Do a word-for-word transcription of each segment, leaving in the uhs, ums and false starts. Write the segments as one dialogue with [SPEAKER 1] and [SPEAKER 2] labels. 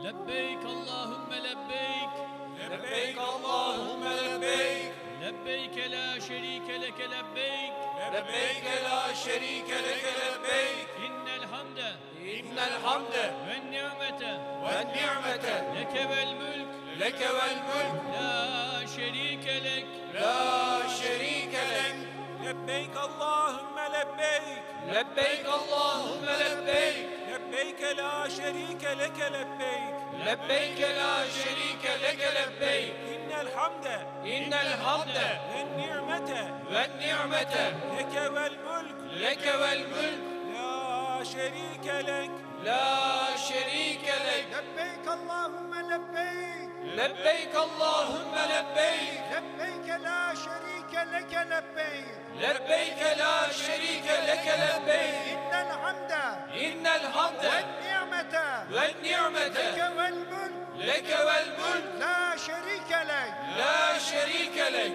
[SPEAKER 1] لبيك اللهم لبيك
[SPEAKER 2] لبيك اللهم لبيك
[SPEAKER 1] لبيك لا شريك لك لبيك
[SPEAKER 2] لبيك لا شريك لك لبيك
[SPEAKER 1] إن الحمد
[SPEAKER 2] إن الحمد
[SPEAKER 1] والنعمة
[SPEAKER 2] والنعمة
[SPEAKER 1] لك والملك
[SPEAKER 2] لك والملك
[SPEAKER 1] لا شريك لك
[SPEAKER 2] لا شريك لك
[SPEAKER 3] لبيك اللهم لبيك
[SPEAKER 2] لبيك اللهم لبيك
[SPEAKER 3] لبيك لا شريك لك لبيك
[SPEAKER 2] لبيك لا شريك لك لبيك
[SPEAKER 3] إن الحمد
[SPEAKER 2] إن الحمد
[SPEAKER 3] والنعمة
[SPEAKER 2] والنعمة
[SPEAKER 3] لك والملك
[SPEAKER 2] لك والملك
[SPEAKER 3] لا شريك لك
[SPEAKER 2] لا شريك لك
[SPEAKER 4] لبيك اللهم لبيك
[SPEAKER 2] لبيك اللهم لبيك
[SPEAKER 4] لبيك لا شريك لك لبيك
[SPEAKER 2] لبيك لا شريك لك لبيك
[SPEAKER 4] إن الحمد
[SPEAKER 2] إن الحمد
[SPEAKER 4] والنعمة
[SPEAKER 2] والنعمة
[SPEAKER 4] لك والملك
[SPEAKER 2] لك والملك
[SPEAKER 4] لا شريك لك
[SPEAKER 2] لا شريك لك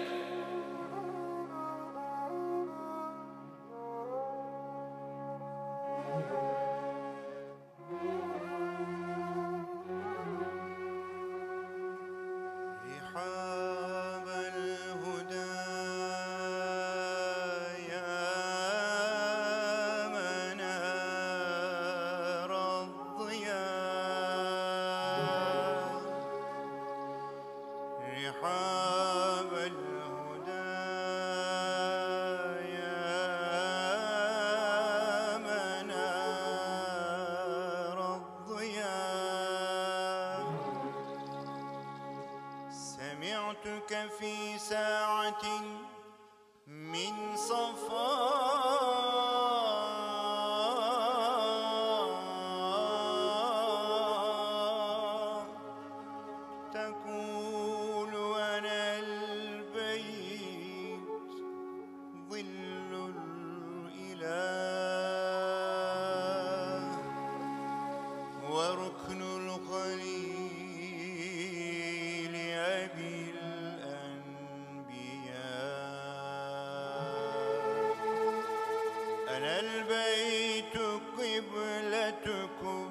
[SPEAKER 5] رحاب الهدى يا منار الضياء رحاب الهدى يا منار الضياء سمعتك في ساعة من صفاء تقول أنا البيت ظل الإله وركن الخليل أبي الأنبياء أنا البيت قبلتكم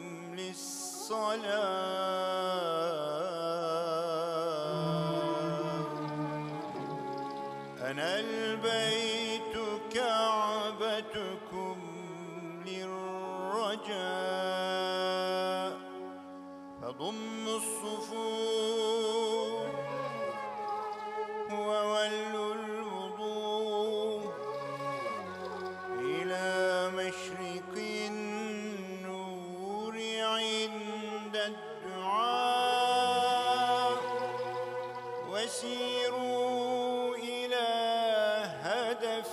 [SPEAKER 5] للصلاة أنا البيت كعبتكم للرجاء فضموا الصفوف وولوا الوضوء إلى مشرق النور عند الدعاء وسيروا إلى هدف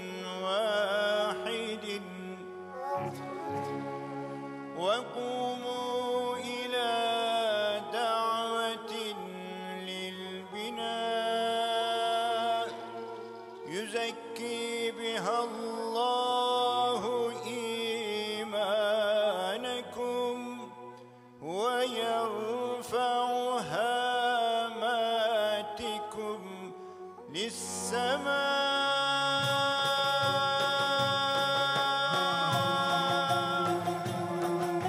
[SPEAKER 5] واحد وقوموا إلى دعوة للبناء يزكي بها الله إيمانكم ويرفع هاماتكم للسماء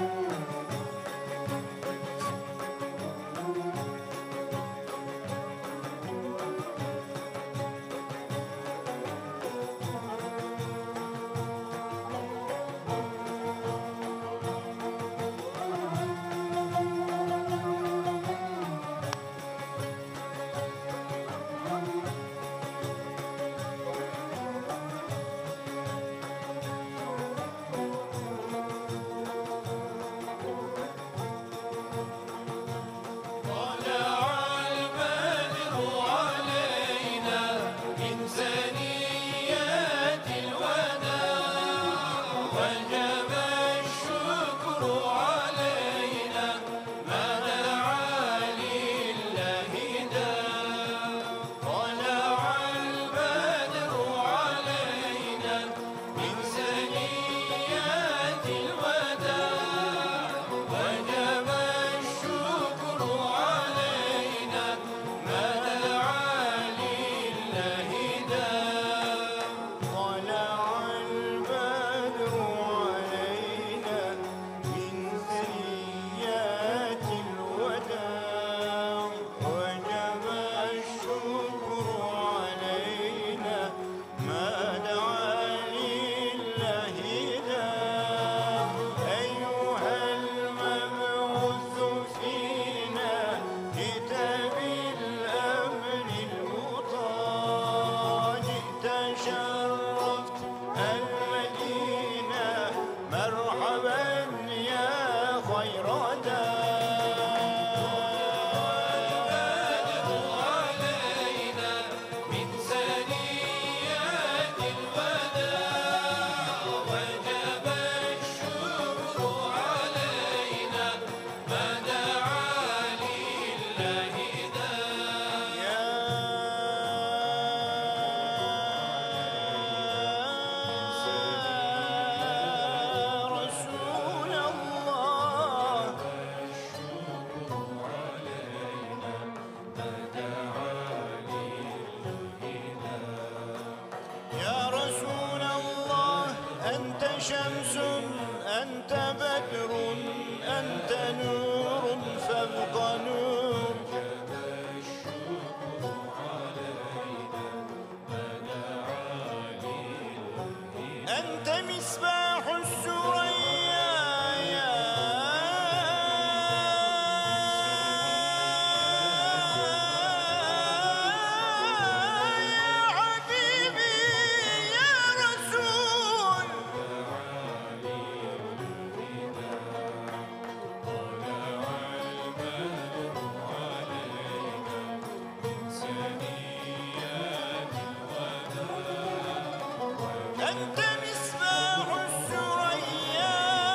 [SPEAKER 5] أنت مصباح الثريا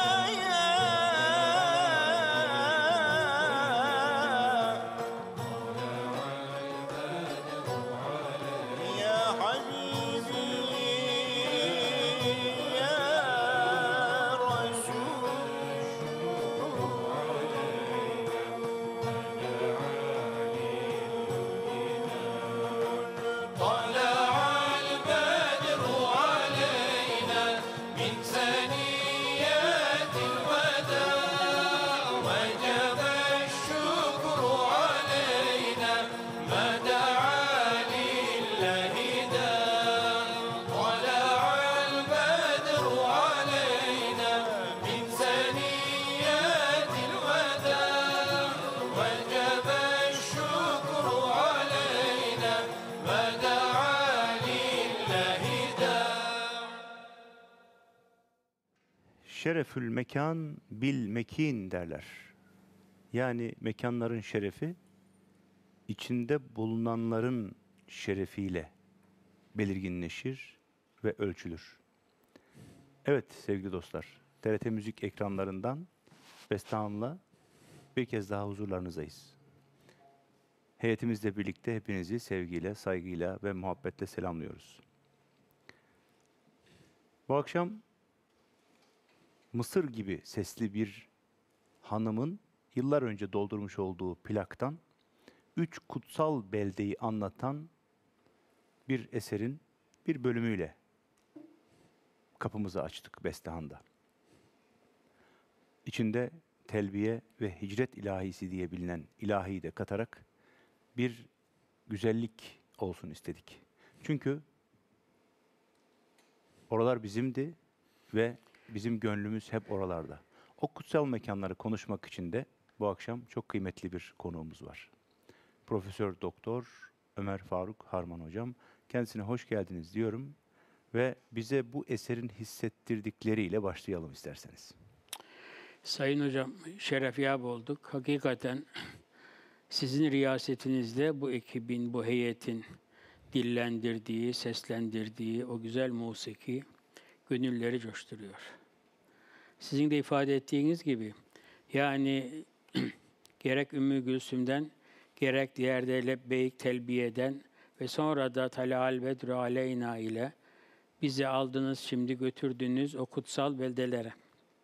[SPEAKER 5] يا حبيبي يا رسول
[SPEAKER 2] طلع البدر علينا من ثنيات الوداع وجب الشكر علينا ما دعا لله داع طلع البدر علينا من ثنيات الوداع وجب الشكر علينا ما دعا لله داع.
[SPEAKER 6] Şerefül mekan bil mekin derler. Yani mekanların şerefi içinde bulunanların şerefiyle belirginleşir ve ölçülür. Evet sevgili dostlar, T R T Müzik ekranlarından Bestehan'la bir kez daha huzurlarınızdayız. Heyetimizle birlikte hepinizi sevgiyle, saygıyla ve muhabbetle selamlıyoruz. Bu akşam Mısır gibi sesli bir hanımın yıllar önce doldurmuş olduğu plaktan üç kutsal beldeyi anlatan bir eserin bir bölümüyle kapımızı açtık Bestehan'da. İçinde telbiye ve hicret ilahisi diye bilinen ilahiyi de katarak bir güzellik olsun istedik. Çünkü oralar bizimdi ve bizim gönlümüz hep oralarda. O kutsal mekanları konuşmak için de bu akşam çok kıymetli bir konuğumuz var. Profesör Doktor Ömer Faruk Harman hocam. Kendisine hoş geldiniz diyorum ve bize bu eserin hissettirdikleriyle başlayalım isterseniz.
[SPEAKER 7] Sayın hocam, şeref yap olduk. Hakikaten sizin riyasetinizde bu ekibin, bu heyetin dillendirdiği, seslendirdiği o güzel musiki gönülleri coşturuyor. Sizin de ifade ettiğiniz gibi, yani gerek Ümmü Gülsüm'den, gerek diğer de Lebbeyk Telbiye'den ve sonra da Talal Bedru Aleyna ile bizi aldınız, şimdi götürdünüz o kutsal beldelere.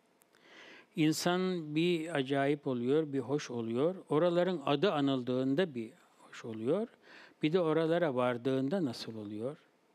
[SPEAKER 7] İnsan bir acayip oluyor, bir hoş oluyor. Oraların adı anıldığında bir hoş oluyor. Bir de oralara vardığında nasıl oluyor?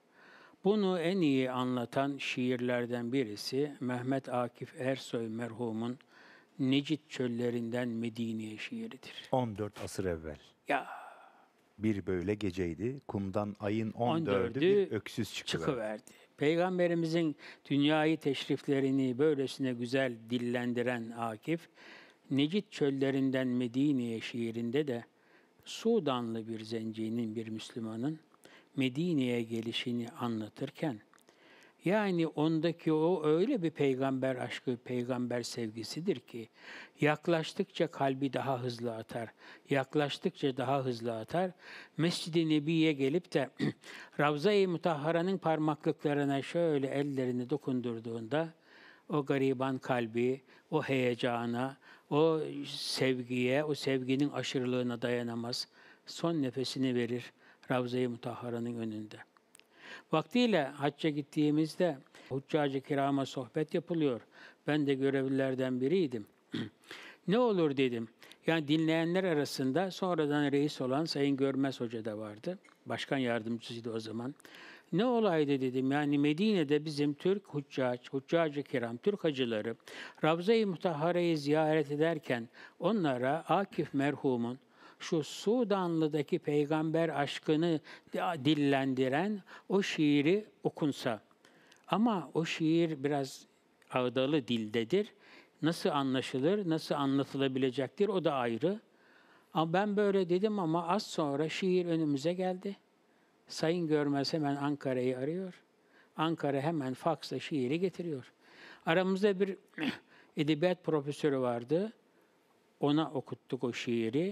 [SPEAKER 7] Bunu en iyi anlatan şiirlerden birisi Mehmet Akif Ersoy merhumun Necit Çöllerinden Medine'ye şiiridir.
[SPEAKER 6] on dört asır evvel.
[SPEAKER 7] Ya
[SPEAKER 6] Bir böyle geceydi. Kumdan ayın on
[SPEAKER 7] on
[SPEAKER 6] dördü
[SPEAKER 7] dördü
[SPEAKER 6] bir öksüz çıkıverdi.
[SPEAKER 7] çıkıverdi. Peygamberimizin dünyayı teşriflerini böylesine güzel dillendiren Akif, Necit Çöllerinden Medine'ye şiirinde de Sudanlı bir zencinin, bir Müslümanın Medine'ye gelişini anlatırken, yani ondaki o öyle bir peygamber aşkı, peygamber sevgisidir ki, yaklaştıkça kalbi daha hızlı atar, yaklaştıkça daha hızlı atar. Mescid-i Nebi'ye gelip de Ravza-i Mutahhara'nın parmaklıklarına şöyle ellerini dokundurduğunda, o gariban kalbi, o heyecana, o sevgiye, o sevginin aşırılığına dayanamaz. Son nefesini verir Ravza-i Mutahhara'nın önünde. Vaktiyle hacca gittiğimizde huccacı kirama sohbet yapılıyor. Ben de görevlilerden biriydim. Ne olur dedim. Yani dinleyenler arasında sonradan reis olan Sayın Görmez Hoca da vardı. Başkan yardımcısıydı o zaman. Ne olaydı dedim. Yani Medine'de bizim Türk huccac, huccacı kiram, Türk hacıları Ravza-i Mutahhara'yı ziyaret ederken onlara Akif merhumun şu Sudanlı'daki peygamber aşkını dillendiren o şiiri okunsa. Ama o şiir biraz ağdalı dildedir. Nasıl anlaşılır, nasıl anlatılabilecektir o da ayrı. Ama ben böyle dedim ama az sonra şiir önümüze geldi. Sayın Görmez hemen Ankara'yı arıyor. Ankara hemen faksla şiiri getiriyor. Aramızda bir edebiyat profesörü vardı. Ona okuttuk o şiiri.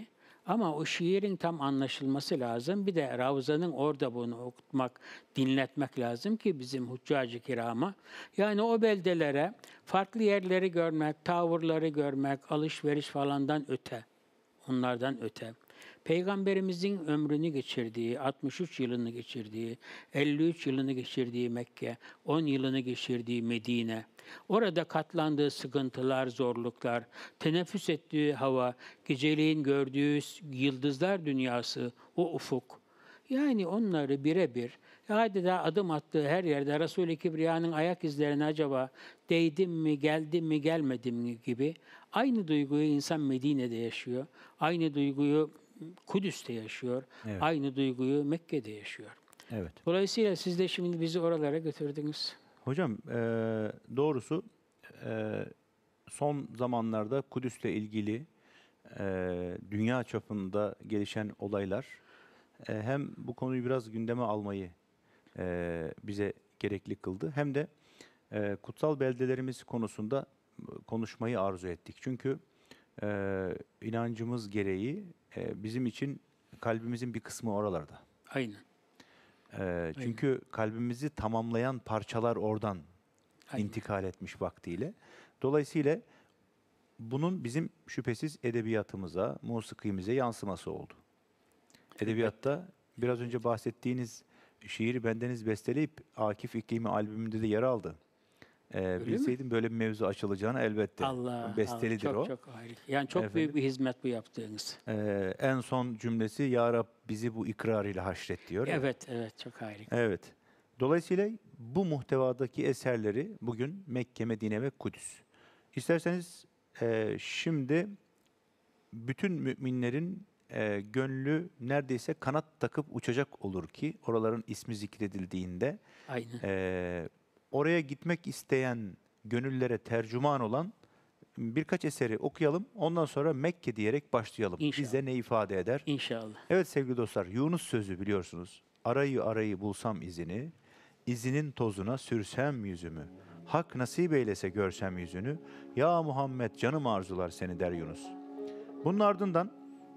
[SPEAKER 7] Ama o şiirin tam anlaşılması lazım. Bir de Ravza'nın orada bunu okutmak, dinletmek lazım ki bizim huccacı kirama. Yani o beldelere farklı yerleri görmek, tavırları görmek, alışveriş falandan öte, onlardan öte. Peygamberimizin ömrünü geçirdiği, altmış üç yılını geçirdiği, elli üç yılını geçirdiği Mekke, on yılını geçirdiği Medine, orada katlandığı sıkıntılar, zorluklar, teneffüs ettiği hava, geceliğin gördüğü yıldızlar dünyası, o ufuk. Yani onları birebir, adeta adım attığı her yerde Resul-i Kibriya'nın ayak izlerine acaba değdim mi, geldim mi, gelmedim mi gibi aynı duyguyu insan Medine'de yaşıyor. Aynı duyguyu Kudüs'te yaşıyor.
[SPEAKER 6] Evet.
[SPEAKER 7] Aynı duyguyu Mekke'de yaşıyor.
[SPEAKER 6] Evet.
[SPEAKER 7] Dolayısıyla siz de şimdi bizi oralara götürdünüz.
[SPEAKER 6] Hocam e, doğrusu e, son zamanlarda Kudüs'le ilgili e, dünya çapında gelişen olaylar e, hem bu konuyu biraz gündeme almayı e, bize gerekli kıldı, hem de e, kutsal beldelerimiz konusunda konuşmayı arzu ettik. Çünkü e, inancımız gereği e, bizim için kalbimizin bir kısmı oralarda.
[SPEAKER 7] Aynen.
[SPEAKER 6] E, çünkü kalbimizi tamamlayan parçalar oradan
[SPEAKER 7] Aynen.
[SPEAKER 6] intikal etmiş vaktiyle. Dolayısıyla bunun bizim şüphesiz edebiyatımıza, musikimize yansıması oldu. Edebiyatta biraz önce bahsettiğiniz şiiri bendeniz besteleyip Akif İklimi albümünde de yer aldı. Ee, bilseydim böyle bir mevzu açılacağını elbette.
[SPEAKER 7] Allah,
[SPEAKER 6] Bestelidir
[SPEAKER 7] Allah, çok,
[SPEAKER 6] o.
[SPEAKER 7] çok harika. Yani çok
[SPEAKER 6] Efendim?
[SPEAKER 7] büyük bir hizmet bu yaptığınız.
[SPEAKER 6] Ee, en son cümlesi Ya Rab bizi bu ikrarıyla haşret diyor. ya.
[SPEAKER 7] Evet, evet, çok harika.
[SPEAKER 6] Evet. Dolayısıyla bu muhtevadaki eserleri bugün Mekke, Medine ve Kudüs. İsterseniz e, şimdi bütün müminlerin e, gönlü neredeyse kanat takıp uçacak olur ki oraların ismi zikredildiğinde
[SPEAKER 7] Aynen.
[SPEAKER 6] e, oraya gitmek isteyen gönüllere tercüman olan birkaç eseri okuyalım. Ondan sonra Mekke diyerek başlayalım.
[SPEAKER 7] İnşallah.
[SPEAKER 6] Bize ne ifade eder?
[SPEAKER 7] İnşallah.
[SPEAKER 6] Evet sevgili dostlar, Yunus sözü biliyorsunuz. Arayı arayı bulsam izini, izinin tozuna sürsem yüzümü. Hak nasip eylese görsem yüzünü. Ya Muhammed canım arzular seni der Yunus. Bunun ardından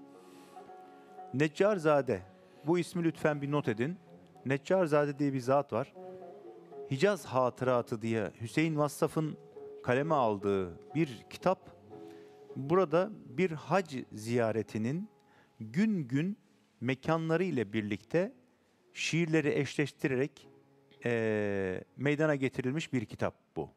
[SPEAKER 6] Neccarzade, bu ismi lütfen bir not edin. Neccarzade diye bir zat var. Hicaz Hatıratı diye Hüseyin Vassaf'ın kaleme aldığı bir kitap. Burada bir hac ziyaretinin gün gün mekanları ile birlikte şiirleri eşleştirerek e, meydana getirilmiş bir kitap bu.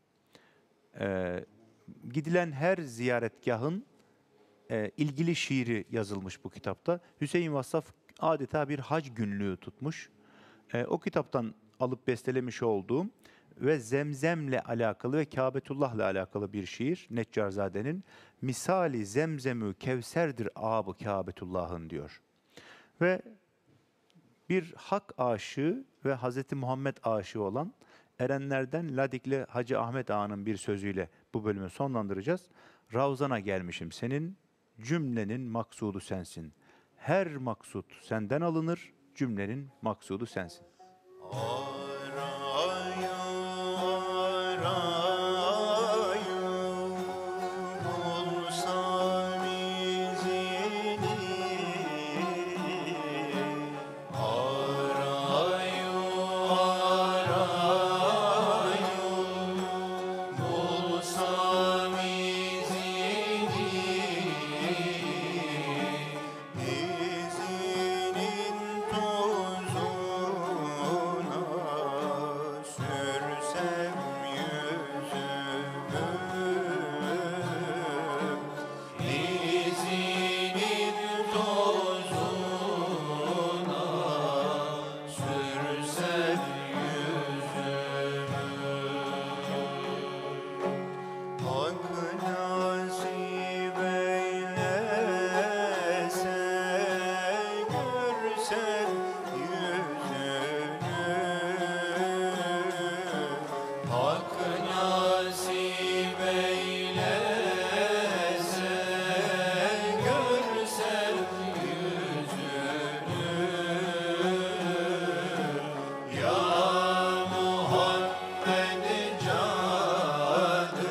[SPEAKER 6] E, gidilen her ziyaretgahın e, ilgili şiiri yazılmış bu kitapta. Hüseyin Vassaf adeta bir hac günlüğü tutmuş. E, o kitaptan alıp bestelemiş olduğum ve Zemzem'le alakalı ve Kâbetullah'la alakalı bir şiir Neccarzade'nin misali zemzemü kevserdir abı Kâbetullah'ın diyor. Ve bir hak aşığı ve Hazreti Muhammed aşığı olan erenlerden Ladikli Hacı Ahmet Ağa'nın bir sözüyle bu bölümü sonlandıracağız. Ravzana gelmişim senin, cümlenin maksudu sensin. Her maksut senden alınır, cümlenin maksudu sensin.
[SPEAKER 5] Arayı arayı bulsam izini, arayı arayı bulsam izini, izinin tozuna sürsem yüzümü, izinin tozuna sürsem yüzümü. Hak nasip eylese görsem yüzünü, Hak nasip eylese görsem yüzünü, Ya Muhammed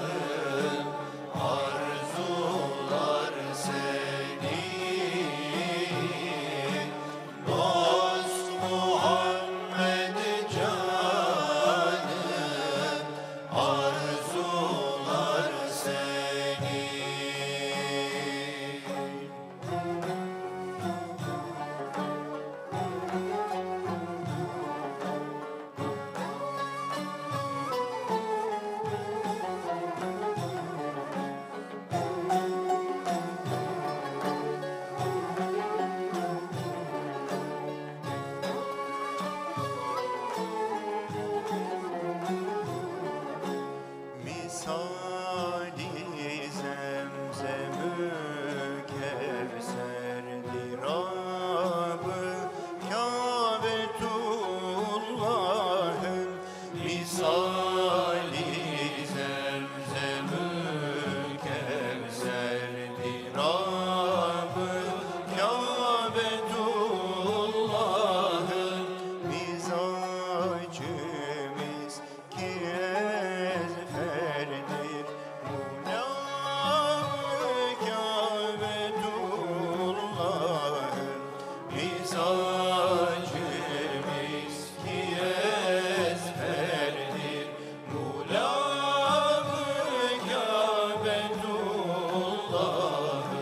[SPEAKER 5] canım arzular seni, sacı miski ezberdir. Mulamı Kâbetullah'ı.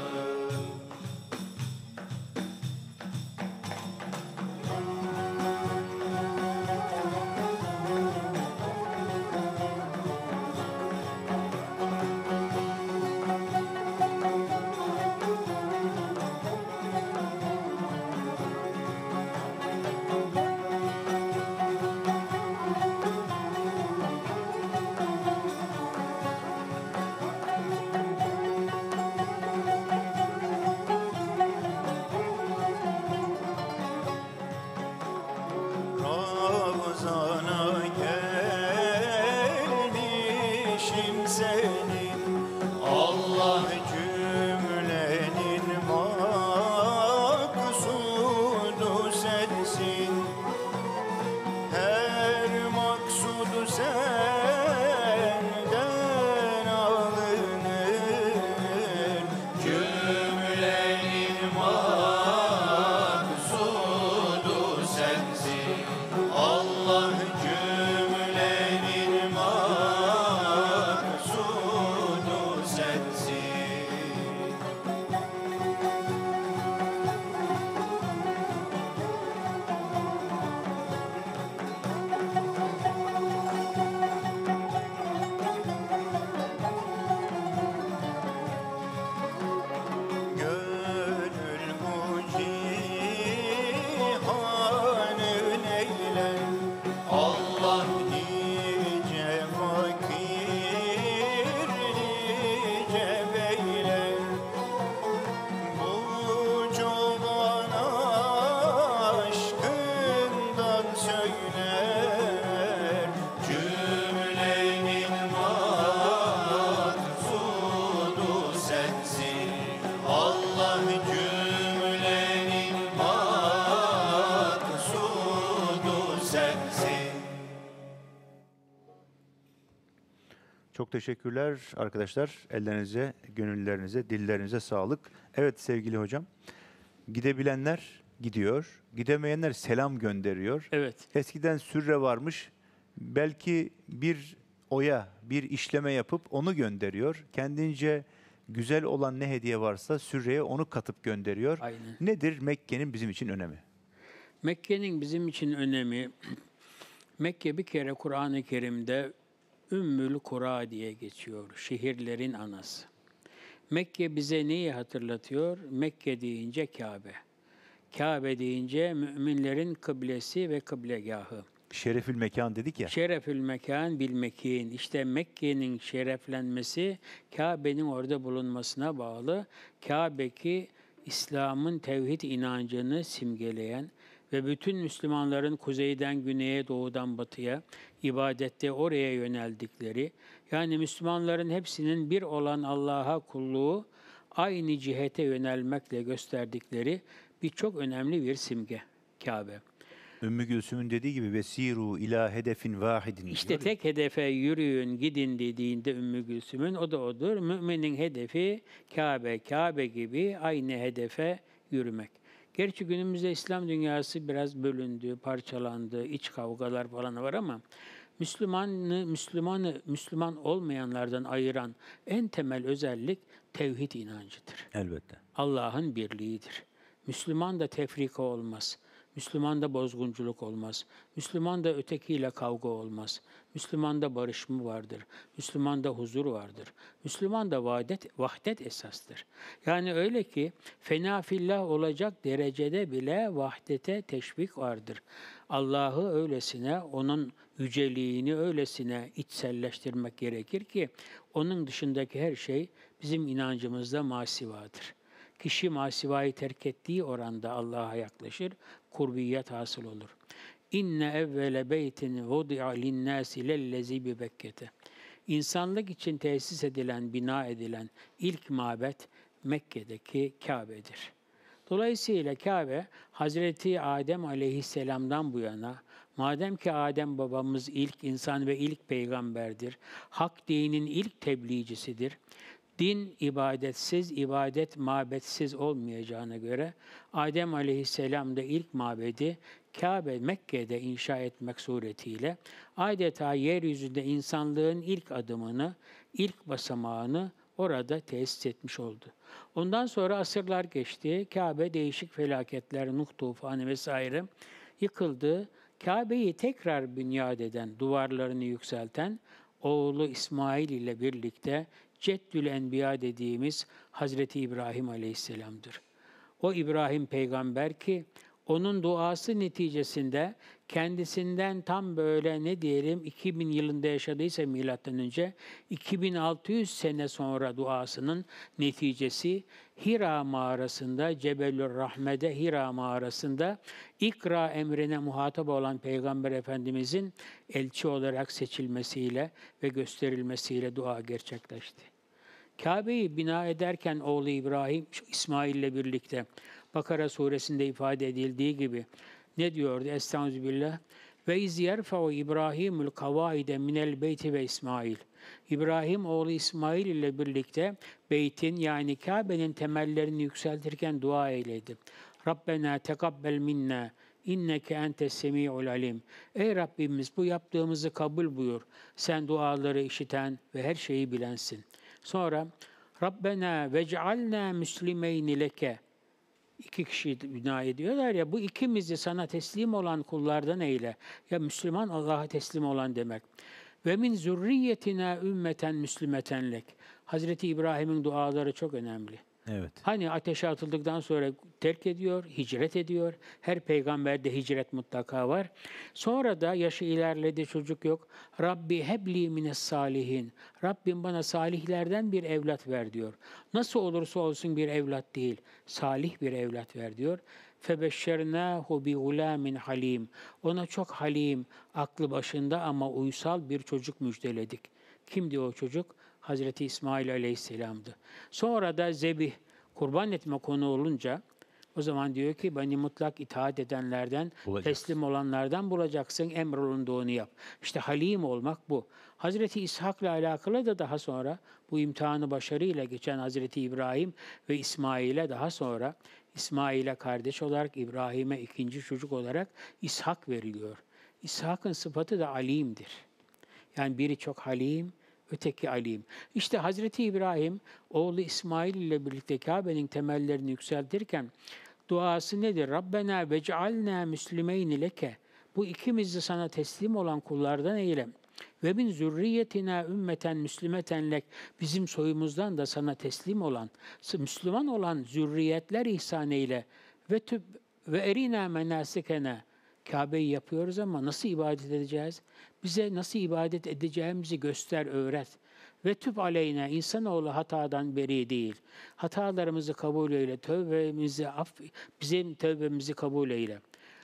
[SPEAKER 5] Ravzana gelmişim senin, Allah cümlenin maksudu sensin. Her maksudu senden alınır, cümlenin maksudu sensin. Allah cümlenin maksudu sensin. Gönül bu cihanı neyler, Allah nice fakir nice beyler. Bu çoban aşkından söyler, cümlenin maksudu sensin. Allah cümlenin maksudu sensin.
[SPEAKER 6] Çok teşekkürler arkadaşlar. Ellerinize, gönüllerinize, dillerinize sağlık. Evet sevgili hocam, gidebilenler gidiyor, gidemeyenler selam gönderiyor.
[SPEAKER 7] Evet.
[SPEAKER 6] Eskiden sürre varmış, belki bir oya, bir işleme yapıp onu gönderiyor. Kendince güzel olan ne hediye varsa sürreye onu katıp gönderiyor.
[SPEAKER 7] Aynen.
[SPEAKER 6] Nedir Mekke'nin bizim için önemi?
[SPEAKER 7] Mekke'nin bizim için önemi, Mekke bir kere Kur'an-ı Kerim'de Ümmül Kura diye geçiyor, şehirlerin anası. Mekke bize neyi hatırlatıyor? Mekke deyince Kabe. Kabe deyince müminlerin kıblesi ve kıblegahı.
[SPEAKER 6] Şerefül mekan dedik ya.
[SPEAKER 7] Şerefül mekan bil mekin. İşte Mekke'nin şereflenmesi Kabe'nin orada bulunmasına bağlı. Kabe ki İslam'ın tevhid inancını simgeleyen ve bütün Müslümanların kuzeyden güneye, doğudan batıya, ibadette oraya yöneldikleri, yani Müslümanların hepsinin bir olan Allah'a kulluğu aynı cihete yönelmekle gösterdikleri bir çok önemli bir simge Kabe.
[SPEAKER 6] Ümmü Gülsüm'ün dediği gibi vesiru ila hedefin vahidin.
[SPEAKER 7] İşte
[SPEAKER 6] diyor ya.
[SPEAKER 7] tek hedefe yürüyün, gidin dediğinde Ümmü Gülsüm'ün o da odur. Müminin hedefi Kabe, Kabe gibi aynı hedefe yürümek. Gerçi günümüzde İslam dünyası biraz bölündü, parçalandı, iç kavgalar falan var ama Müslümanı, Müslümanı, Müslüman olmayanlardan ayıran en temel özellik tevhid inancıdır.
[SPEAKER 6] Elbette.
[SPEAKER 7] Allah'ın birliğidir. Müslüman da tefrika olmaz. Müslüman da bozgunculuk olmaz. Müslüman da ötekiyle kavga olmaz. Müslüman da barışma vardır. Müslüman da huzur vardır. Müslüman da vahdet, vahdet esastır. Yani öyle ki fena fillah olacak derecede bile vahdete teşvik vardır. Allah'ı öylesine, onun yüceliğini öylesine içselleştirmek gerekir ki onun dışındaki her şey bizim inancımızda masivadır. Kişi masivayı terk ettiği oranda Allah'a yaklaşır, kurbiyet hasıl olur. İnne evvele beytin vudi'a linnâsi lellezî bi Bekke'te. İnsanlık için tesis edilen, bina edilen ilk mabet Mekke'deki Kabe'dir. Dolayısıyla Kabe, Hazreti Adem aleyhisselamdan bu yana, madem ki Adem babamız ilk insan ve ilk peygamberdir, hak dinin ilk tebliğcisidir, Din ibadetsiz, ibadet mabetsiz olmayacağına göre Adem Aleyhisselam da ilk mabedi Kabe Mekke'de inşa etmek suretiyle adeta yeryüzünde insanlığın ilk adımını, ilk basamağını orada tesis etmiş oldu. Ondan sonra asırlar geçti. Kabe değişik felaketler, Nuh tufanı vesaire yıkıldı. Kabe'yi tekrar bünyat eden, duvarlarını yükselten oğlu İsmail ile birlikte Ceddül Enbiya dediğimiz Hazreti İbrahim Aleyhisselam'dır. O İbrahim peygamber ki onun duası neticesinde kendisinden tam böyle ne diyelim iki bin yılında yaşadıysa milattan önce iki bin altı yüz sene sonra duasının neticesi Hira mağarasında Cebelür Rahme'de Hira mağarasında İkra emrine muhatap olan Peygamber Efendimizin elçi olarak seçilmesiyle ve gösterilmesiyle dua gerçekleşti. Kabe'yi bina ederken oğlu İbrahim İsmail ile birlikte Bakara suresinde ifade edildiği gibi ne diyordu? Estağfirullah. Ve iz yerfa'u İbrahimul kavaide minel beyti ve İsmail. İbrahim oğlu İsmail ile birlikte beytin yani Kabe'nin temellerini yükseltirken dua eyledi. Rabbena tekabbel minna inneke entes semi'ul alim. Ey Rabbimiz bu yaptığımızı kabul buyur. Sen duaları işiten ve her şeyi bilensin. Sonra Rabbena vec'alna müslimeyni leke. İki kişi bina ediyorlar ya, bu ikimizi sana teslim olan kullardan eyle. Ya Müslüman Allah'a teslim olan demek. Ve min zürriyetina ümmeten müslimeten lek. Hazreti İbrahim'in duaları çok önemli.
[SPEAKER 6] Evet.
[SPEAKER 7] Hani ateşe atıldıktan sonra terk ediyor, hicret ediyor. Her peygamberde hicret mutlaka var. Sonra da yaşı ilerledi, çocuk yok. Rabbi hebli mines salihin. Rabbim bana salihlerden bir evlat ver diyor. Nasıl olursa olsun bir evlat değil, salih bir evlat ver diyor. Febeşşernâhu bi gulâmin halim. Ona çok halim, aklı başında ama uysal bir çocuk müjdeledik. Kimdi o çocuk? Hazreti İsmail Aleyhisselam'dı. Sonra da zebih, kurban etme konu olunca o zaman diyor ki beni mutlak itaat edenlerden,
[SPEAKER 6] Bulacaksın.
[SPEAKER 7] teslim olanlardan bulacaksın, emrolunduğunu yap. İşte halim olmak bu. Hazreti İshak'la alakalı da daha sonra bu imtihanı başarıyla geçen Hazreti İbrahim ve İsmail'e daha sonra İsmail'e kardeş olarak, İbrahim'e ikinci çocuk olarak İshak veriliyor. İshak'ın sıfatı da alimdir. Yani biri çok halim, öteki alim. İşte Hazreti İbrahim oğlu İsmail ile birlikte Kabe'nin temellerini yükseltirken duası nedir? Rabbena vec'alna müslimeyni leke. Bu ikimizi sana teslim olan kullardan eyle. Ve min zürriyetina ümmeten müslimeten lek. Bizim soyumuzdan da sana teslim olan, Müslüman olan zürriyetler ihsan eyle. Ve tüb ve erina menasikena. Kabe'yi yapıyoruz ama nasıl ibadet edeceğiz? Bize nasıl ibadet edeceğimizi göster, öğret. Ve tüb aleyne, insanoğlu hatadan beri değil. Hatalarımızı kabul eyle, tövbemizi aff, bizim tövbemizi kabul eyle.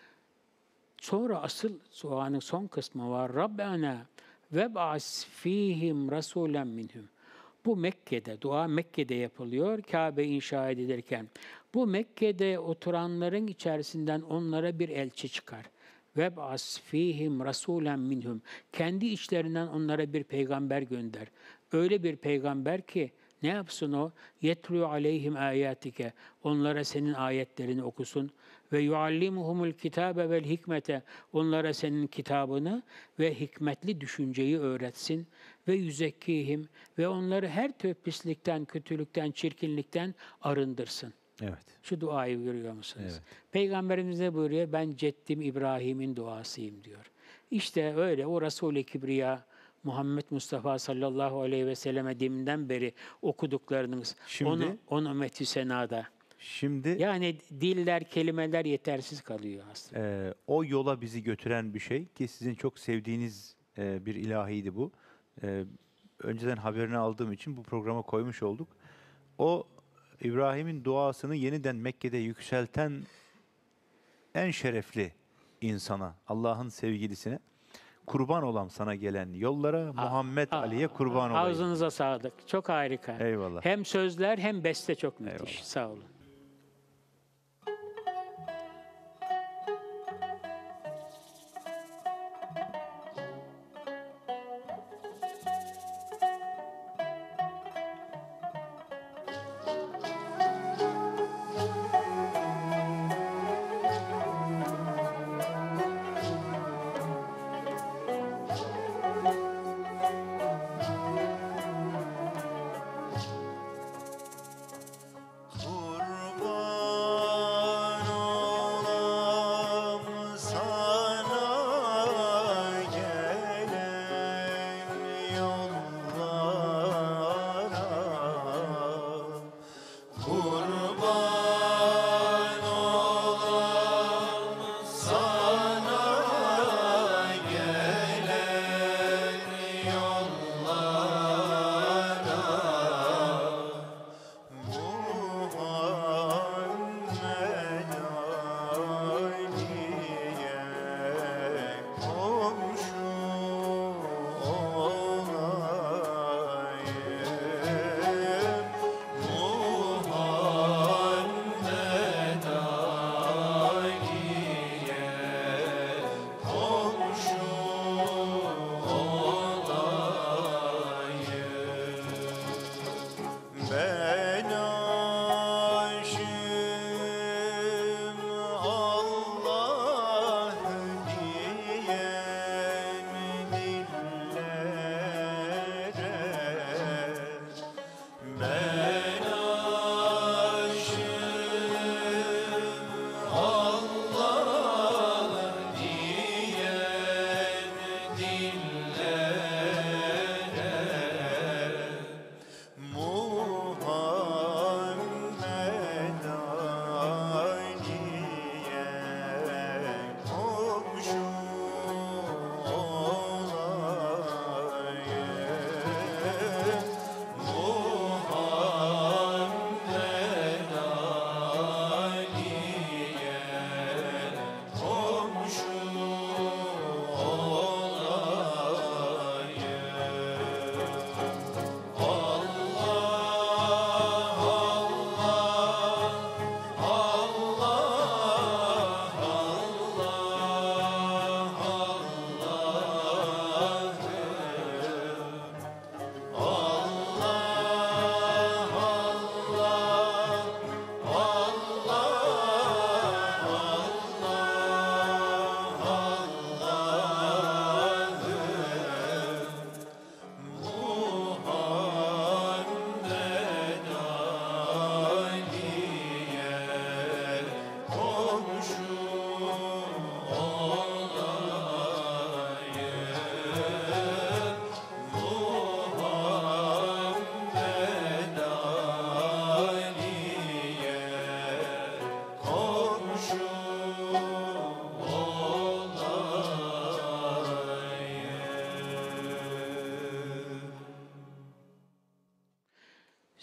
[SPEAKER 7] Sonra asıl duanın son kısmı var. Rabbena ve ba'as fihim rasulen minhum. Bu Mekke'de, dua Mekke'de yapılıyor, Kabe inşa edilirken. Bu Mekke'de oturanların içerisinden onlara bir elçi çıkar. Ve ba'as fihim rasulen minhum. Kendi içlerinden onlara bir peygamber gönder. Öyle bir peygamber ki ne yapsın o? Yetlu aleyhim ayatike. Onlara senin ayetlerini okusun. Ve yuallimuhumul kitabe vel hikmete. Onlara senin kitabını ve hikmetli düşünceyi öğretsin. Ve yüzekkihim. Ve onları her tür pislikten, kötülükten, çirkinlikten arındırsın.
[SPEAKER 6] Evet.
[SPEAKER 7] Şu duayı görüyor musunuz?
[SPEAKER 6] Evet.
[SPEAKER 7] Peygamberimiz ne buyuruyor? Ben ceddim İbrahim'in duasıyım diyor. İşte öyle o Resul-i Kibriya, Muhammed Mustafa sallallahu aleyhi ve selleme deminden beri okuduklarınız,
[SPEAKER 6] Şimdi-
[SPEAKER 7] onu, onu ümmeti senada.
[SPEAKER 6] Şimdi
[SPEAKER 7] Yani diller, kelimeler yetersiz kalıyor aslında.
[SPEAKER 6] Ee, o yola bizi götüren bir şey ki sizin çok sevdiğiniz e, bir ilahiydi bu. Ee, önceden haberini aldığım için bu programa koymuş olduk. O İbrahim'in duasını yeniden Mekke'de yükselten en şerefli insana, Allah'ın sevgilisine, kurban olam sana gelen yollara, Muhammed
[SPEAKER 7] Aa,
[SPEAKER 6] Ali'ye kurban olayım.
[SPEAKER 7] Ağzınıza sağlık. Çok harika.
[SPEAKER 6] Eyvallah.
[SPEAKER 7] Hem sözler hem beste çok müthiş.
[SPEAKER 6] Eyvallah.
[SPEAKER 7] Sağ olun.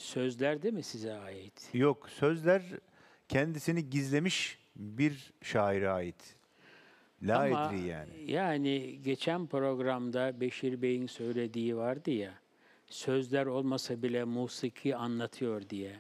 [SPEAKER 7] Sözler de mi size ait?
[SPEAKER 6] Yok, sözler kendisini gizlemiş bir şaire ait. La
[SPEAKER 7] Ama
[SPEAKER 6] edri yani.
[SPEAKER 7] yani geçen programda Beşir Bey'in söylediği vardı ya, sözler olmasa bile musiki anlatıyor diye.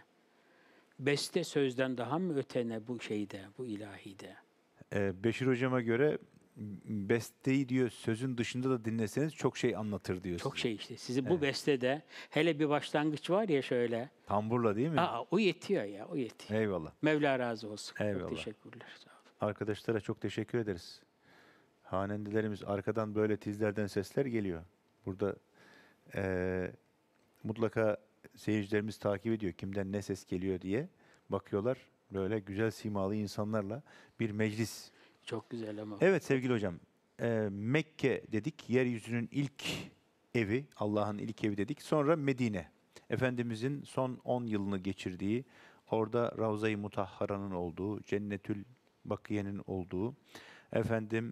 [SPEAKER 7] Beste sözden daha mı ötene bu şeyde, bu ilahide?
[SPEAKER 6] Ee, Beşir hocama göre m- besteyi diyor sözün dışında da dinleseniz çok şey anlatır diyor
[SPEAKER 7] Çok
[SPEAKER 6] size.
[SPEAKER 7] şey işte. Sizi bu
[SPEAKER 6] Evet.
[SPEAKER 7] bestede hele bir başlangıç var ya şöyle.
[SPEAKER 6] Tamburla değil mi?
[SPEAKER 7] Aa, o yetiyor ya, o yetiyor.
[SPEAKER 6] Eyvallah.
[SPEAKER 7] Mevla razı olsun.
[SPEAKER 6] Eyvallah.
[SPEAKER 7] Çok teşekkürler. Sağ olun.
[SPEAKER 6] Arkadaşlara çok teşekkür ederiz. Hanendelerimiz arkadan böyle tizlerden sesler geliyor. Burada eee, mutlaka seyircilerimiz takip ediyor kimden ne ses geliyor diye. Bakıyorlar böyle güzel simalı insanlarla bir meclis.
[SPEAKER 7] Çok güzel ama.
[SPEAKER 6] Evet sevgili hocam, eee, Mekke dedik, yeryüzünün ilk evi, Allah'ın ilk evi dedik. Sonra Medine, Efendimizin son on yılını geçirdiği, orada Ravza-i Mutahhara'nın olduğu, Cennetül Bakiye'nin olduğu, efendim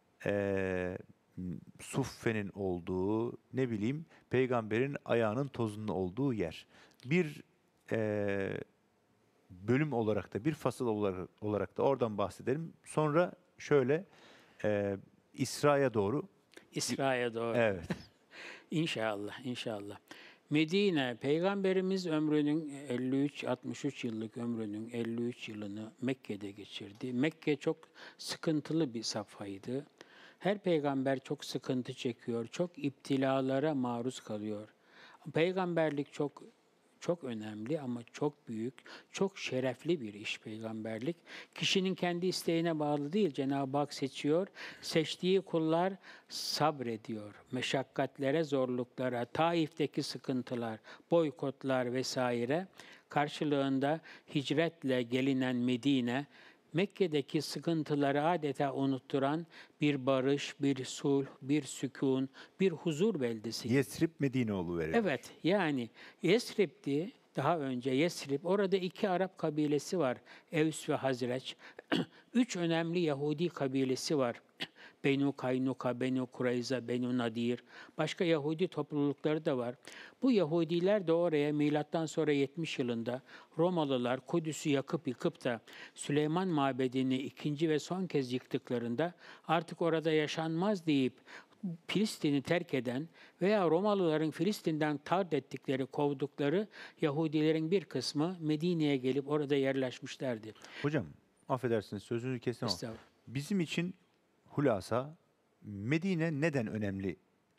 [SPEAKER 6] eee Suffe'nin olduğu, ne bileyim, peygamberin ayağının tozunun olduğu yer. Bir eee, bölüm olarak da, bir fasıl olarak, olarak da oradan bahsedelim. Sonra şöyle eee İsra'ya doğru.
[SPEAKER 7] İsra'ya doğru.
[SPEAKER 6] Evet.
[SPEAKER 7] İnşallah, inşallah. Medine, Peygamberimiz ömrünün elli üç altmış üç yıllık ömrünün elli üç yılını Mekke'de geçirdi. Mekke çok sıkıntılı bir safhaydı. Her peygamber çok sıkıntı çekiyor, çok iptilalara maruz kalıyor. Peygamberlik çok çok önemli ama çok büyük, çok şerefli bir iş peygamberlik. Kişinin kendi isteğine bağlı değil, Cenab-ı Hak seçiyor. Seçtiği kullar sabrediyor. Meşakkatlere, zorluklara, Taif'teki sıkıntılar, boykotlar vesaire karşılığında hicretle gelinen Medine, Mekke'deki sıkıntıları adeta unutturan bir barış, bir sulh, bir sükun, bir huzur beldesi.
[SPEAKER 6] Yesrib Medine oluverir.
[SPEAKER 7] Evet, yani Yesrib'di daha önce Yesrib. Orada iki Arap kabilesi var. Evs ve Hazreç. Üç önemli Yahudi kabilesi var. Benu Kaynuka, Benu Kureyza, Benu Nadir. Başka Yahudi toplulukları da var. Bu Yahudiler de oraya milattan sonra yetmiş yılında Romalılar Kudüs'ü yakıp yıkıp da Süleyman Mabedi'ni ikinci ve son kez yıktıklarında artık orada yaşanmaz deyip Filistin'i terk eden veya Romalıların Filistin'den tard ettikleri, kovdukları Yahudilerin bir kısmı Medine'ye gelip orada yerleşmişlerdi.
[SPEAKER 6] Hocam, affedersiniz sözünüzü kestim ama
[SPEAKER 7] Estağfurullah.
[SPEAKER 6] bizim için hulasa Medine neden önemli?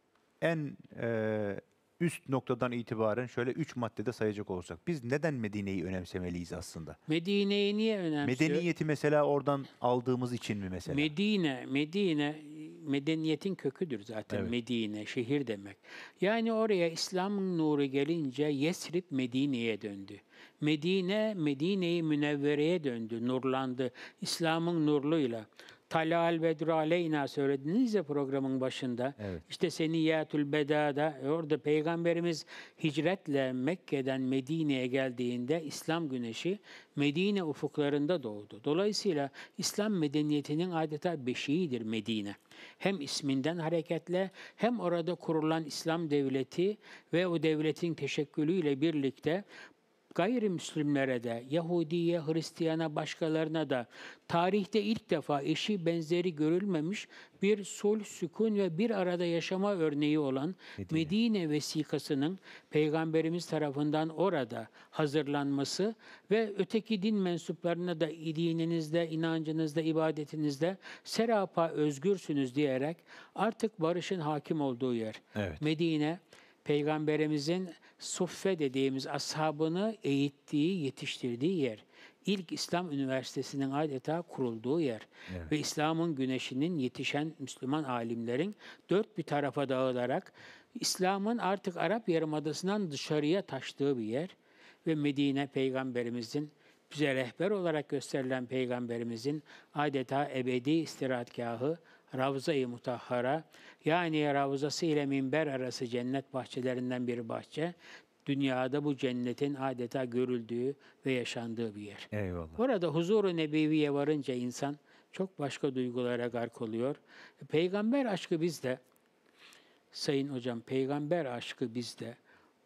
[SPEAKER 6] En e, üst noktadan itibaren şöyle üç maddede sayacak olsak biz neden Medine'yi önemsemeliyiz aslında?
[SPEAKER 7] Medine'yi niye önemsiyor?
[SPEAKER 6] Medeniyeti mesela oradan aldığımız için mi mesela?
[SPEAKER 7] Medine, Medine medeniyetin köküdür zaten.
[SPEAKER 6] Evet.
[SPEAKER 7] Medine, şehir demek. Yani oraya İslam'ın nuru gelince Yesrib Medine'ye döndü. Medine, Medine-i Münevvere'ye döndü, nurlandı. İslam'ın nurluyla. Talal Bedru Aleyna söylediniz ya programın başında.
[SPEAKER 6] Evet.
[SPEAKER 7] İşte Seniyatül Beda'da e, orada Peygamberimiz hicretle Mekke'den Medine'ye geldiğinde İslam güneşi Medine ufuklarında doğdu. Dolayısıyla İslam medeniyetinin adeta beşiğidir Medine. Hem isminden hareketle hem orada kurulan İslam devleti ve o devletin teşekkülüyle birlikte gayrimüslimlere de, Yahudiye, Hristiyana, başkalarına da tarihte ilk defa eşi benzeri görülmemiş bir sulh, sükun ve bir arada yaşama örneği olan
[SPEAKER 6] Medine.
[SPEAKER 7] Medine vesikasının Peygamberimiz tarafından orada hazırlanması ve öteki din mensuplarına da dininizde, inancınızda, ibadetinizde serapa özgürsünüz diyerek artık barışın hakim olduğu yer.
[SPEAKER 6] Evet.
[SPEAKER 7] Medine, Peygamberimizin Suffe dediğimiz ashabını eğittiği, yetiştirdiği yer. İlk İslam Üniversitesi'nin adeta kurulduğu yer.
[SPEAKER 6] Evet.
[SPEAKER 7] Ve İslam'ın güneşinin yetişen Müslüman alimlerin dört bir tarafa dağılarak İslam'ın artık Arap Yarımadası'ndan dışarıya taştığı bir yer. Ve Medine Peygamberimizin bize rehber olarak gösterilen Peygamberimizin adeta ebedi istirahatgahı, Ravza-i Mutahhara, yani Ravzası ile minber arası cennet bahçelerinden bir bahçe, dünyada bu cennetin adeta görüldüğü ve yaşandığı bir yer.
[SPEAKER 6] Eyvallah.
[SPEAKER 7] Orada huzur-u nebeviye varınca insan çok başka duygulara gark oluyor. Peygamber aşkı bizde, Sayın Hocam, peygamber aşkı bizde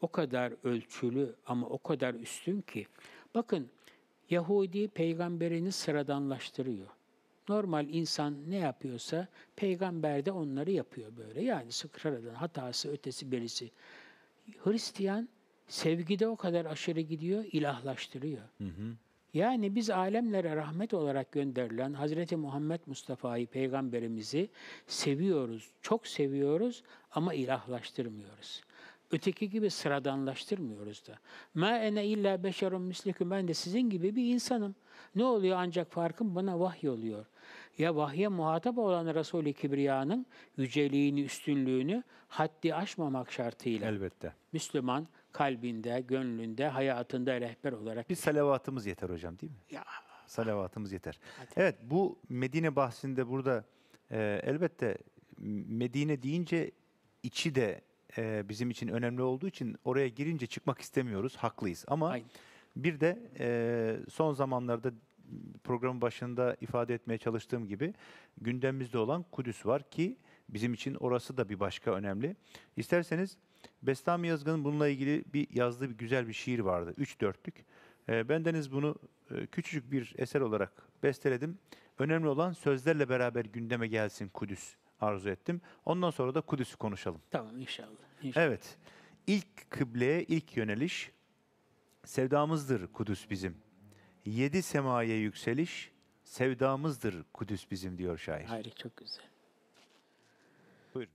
[SPEAKER 7] o kadar ölçülü ama o kadar üstün ki. Bakın, Yahudi peygamberini sıradanlaştırıyor. Normal insan ne yapıyorsa peygamber de onları yapıyor böyle. Yani sıradan, hatası, ötesi, birisi. Hristiyan sevgide o kadar aşırı gidiyor, ilahlaştırıyor.
[SPEAKER 6] Hı hı.
[SPEAKER 7] Yani biz alemlere rahmet olarak gönderilen Hazreti Muhammed Mustafa'yı, peygamberimizi seviyoruz, çok seviyoruz ama ilahlaştırmıyoruz. Öteki gibi sıradanlaştırmıyoruz da. Ma ene illa beşerun mislikum, ben de sizin gibi bir insanım. Ne oluyor ancak farkım bana vahiy oluyor. Ya vahye muhatap olan Resul-i Kibriya'nın yüceliğini, üstünlüğünü haddi aşmamak şartıyla
[SPEAKER 6] Elbette.
[SPEAKER 7] Müslüman kalbinde, gönlünde, hayatında rehber olarak.
[SPEAKER 6] Bir salavatımız yeter hocam, değil mi?
[SPEAKER 7] Ya,
[SPEAKER 6] Salavatımız yeter.
[SPEAKER 7] hadi.
[SPEAKER 6] Evet, bu Medine bahsinde burada e, elbette Medine deyince içi de e, bizim için önemli olduğu için oraya girince çıkmak istemiyoruz, haklıyız. Ama
[SPEAKER 7] Aynen.
[SPEAKER 6] bir de e, son zamanlarda programın başında ifade etmeye çalıştığım gibi gündemimizde olan Kudüs var ki bizim için orası da bir başka önemli. İsterseniz Bestami Yazgan'ın bununla ilgili bir yazdığı bir güzel bir şiir vardı. Üç dörtlük. E, bendeniz bunu e, küçücük bir eser olarak besteledim. Önemli olan sözlerle beraber gündeme gelsin Kudüs arzu ettim. Ondan sonra da Kudüs'ü konuşalım.
[SPEAKER 7] Tamam, inşallah. İnşallah.
[SPEAKER 6] Evet. İlk kıbleye ilk yöneliş sevdamızdır Kudüs bizim. Yedi semaya yükseliş sevdamızdır Kudüs bizim diyor şair.
[SPEAKER 7] Hayır, çok güzel.
[SPEAKER 6] Buyurun.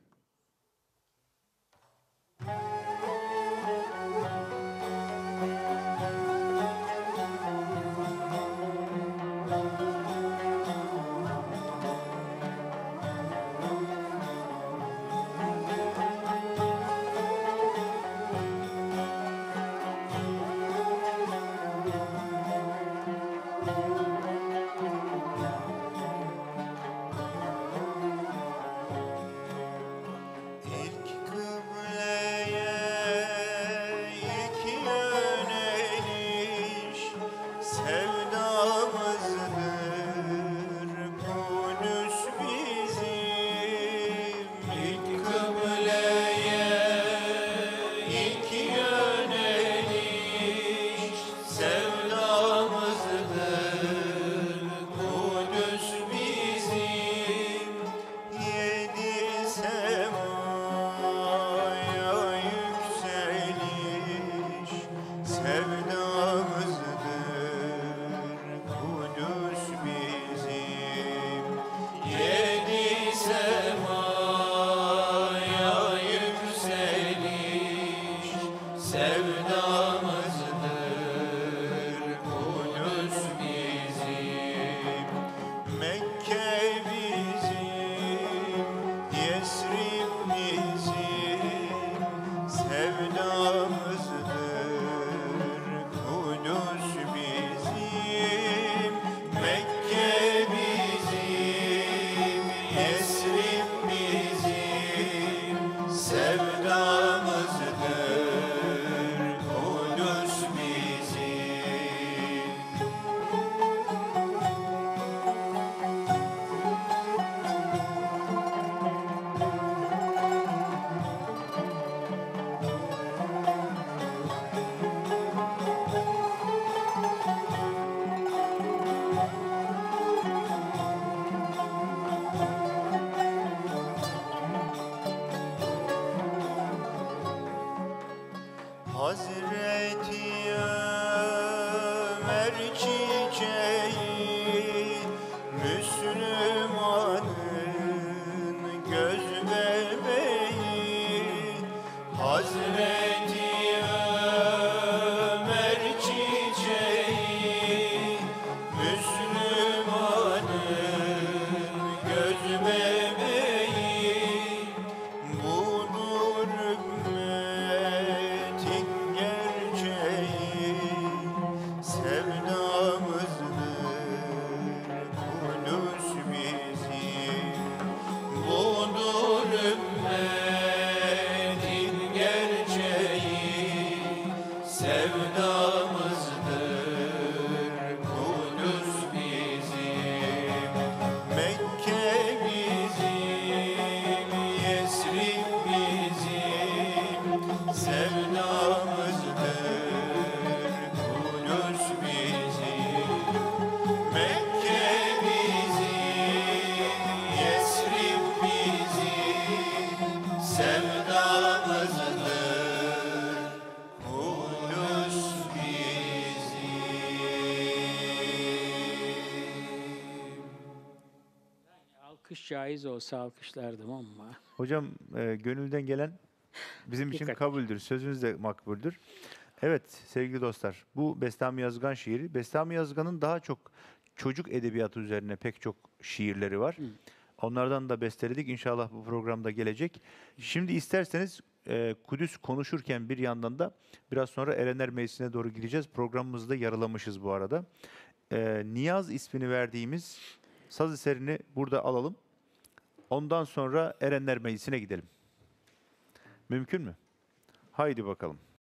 [SPEAKER 5] İlk kıbleye ilk yöneliş sevdamızdır Kudüs bizim. İlk kıbleye ilk yöneliş sevdamızdır Kudüs bizim. Yedi semaya yükseliş sevdamızdır Kudüs bizim. Yedi semaya yükseliş sevdamızdır Kudüs bizim. Mekke bizim, Yesrib bizim, sevdamızdır Kudüs bizim. Mekke bizim, Yesrib bizim, sevdamızdır Kudüs bizim. Hazreti Ömer çiçeği Müslümanın göz bebeği. Hazreti Ömer çiçeği Müslümanın göz bebeği. Budur ümmetin gerçeği sevdamızdır Kudüs bizim. Budur ümmetin gerçeği sevdamızdır Kudüs bizim. Mekke bizim, Yesrib bizim, sevdamızdır
[SPEAKER 7] Alkış caiz olsa alkışlardım ama.
[SPEAKER 6] Hocam e, gönülden gelen bizim için
[SPEAKER 7] Dikkat.
[SPEAKER 6] kabuldür. Sözünüz de makbuldür. Evet sevgili dostlar, bu Bestami Yazgan şiiri. Bestami Yazgan'ın daha çok çocuk edebiyatı üzerine pek çok şiirleri var.
[SPEAKER 7] Hı.
[SPEAKER 6] Onlardan da besteledik. İnşallah bu programda gelecek. Şimdi isterseniz e, Kudüs konuşurken bir yandan da biraz sonra Erenler Meclisi'ne doğru gideceğiz. Programımızı da yarılamışız bu arada. E, Niyaz ismini verdiğimiz saz eserini burada alalım. Ondan sonra Erenler Meclisi'ne gidelim. Mümkün mü? Haydi bakalım.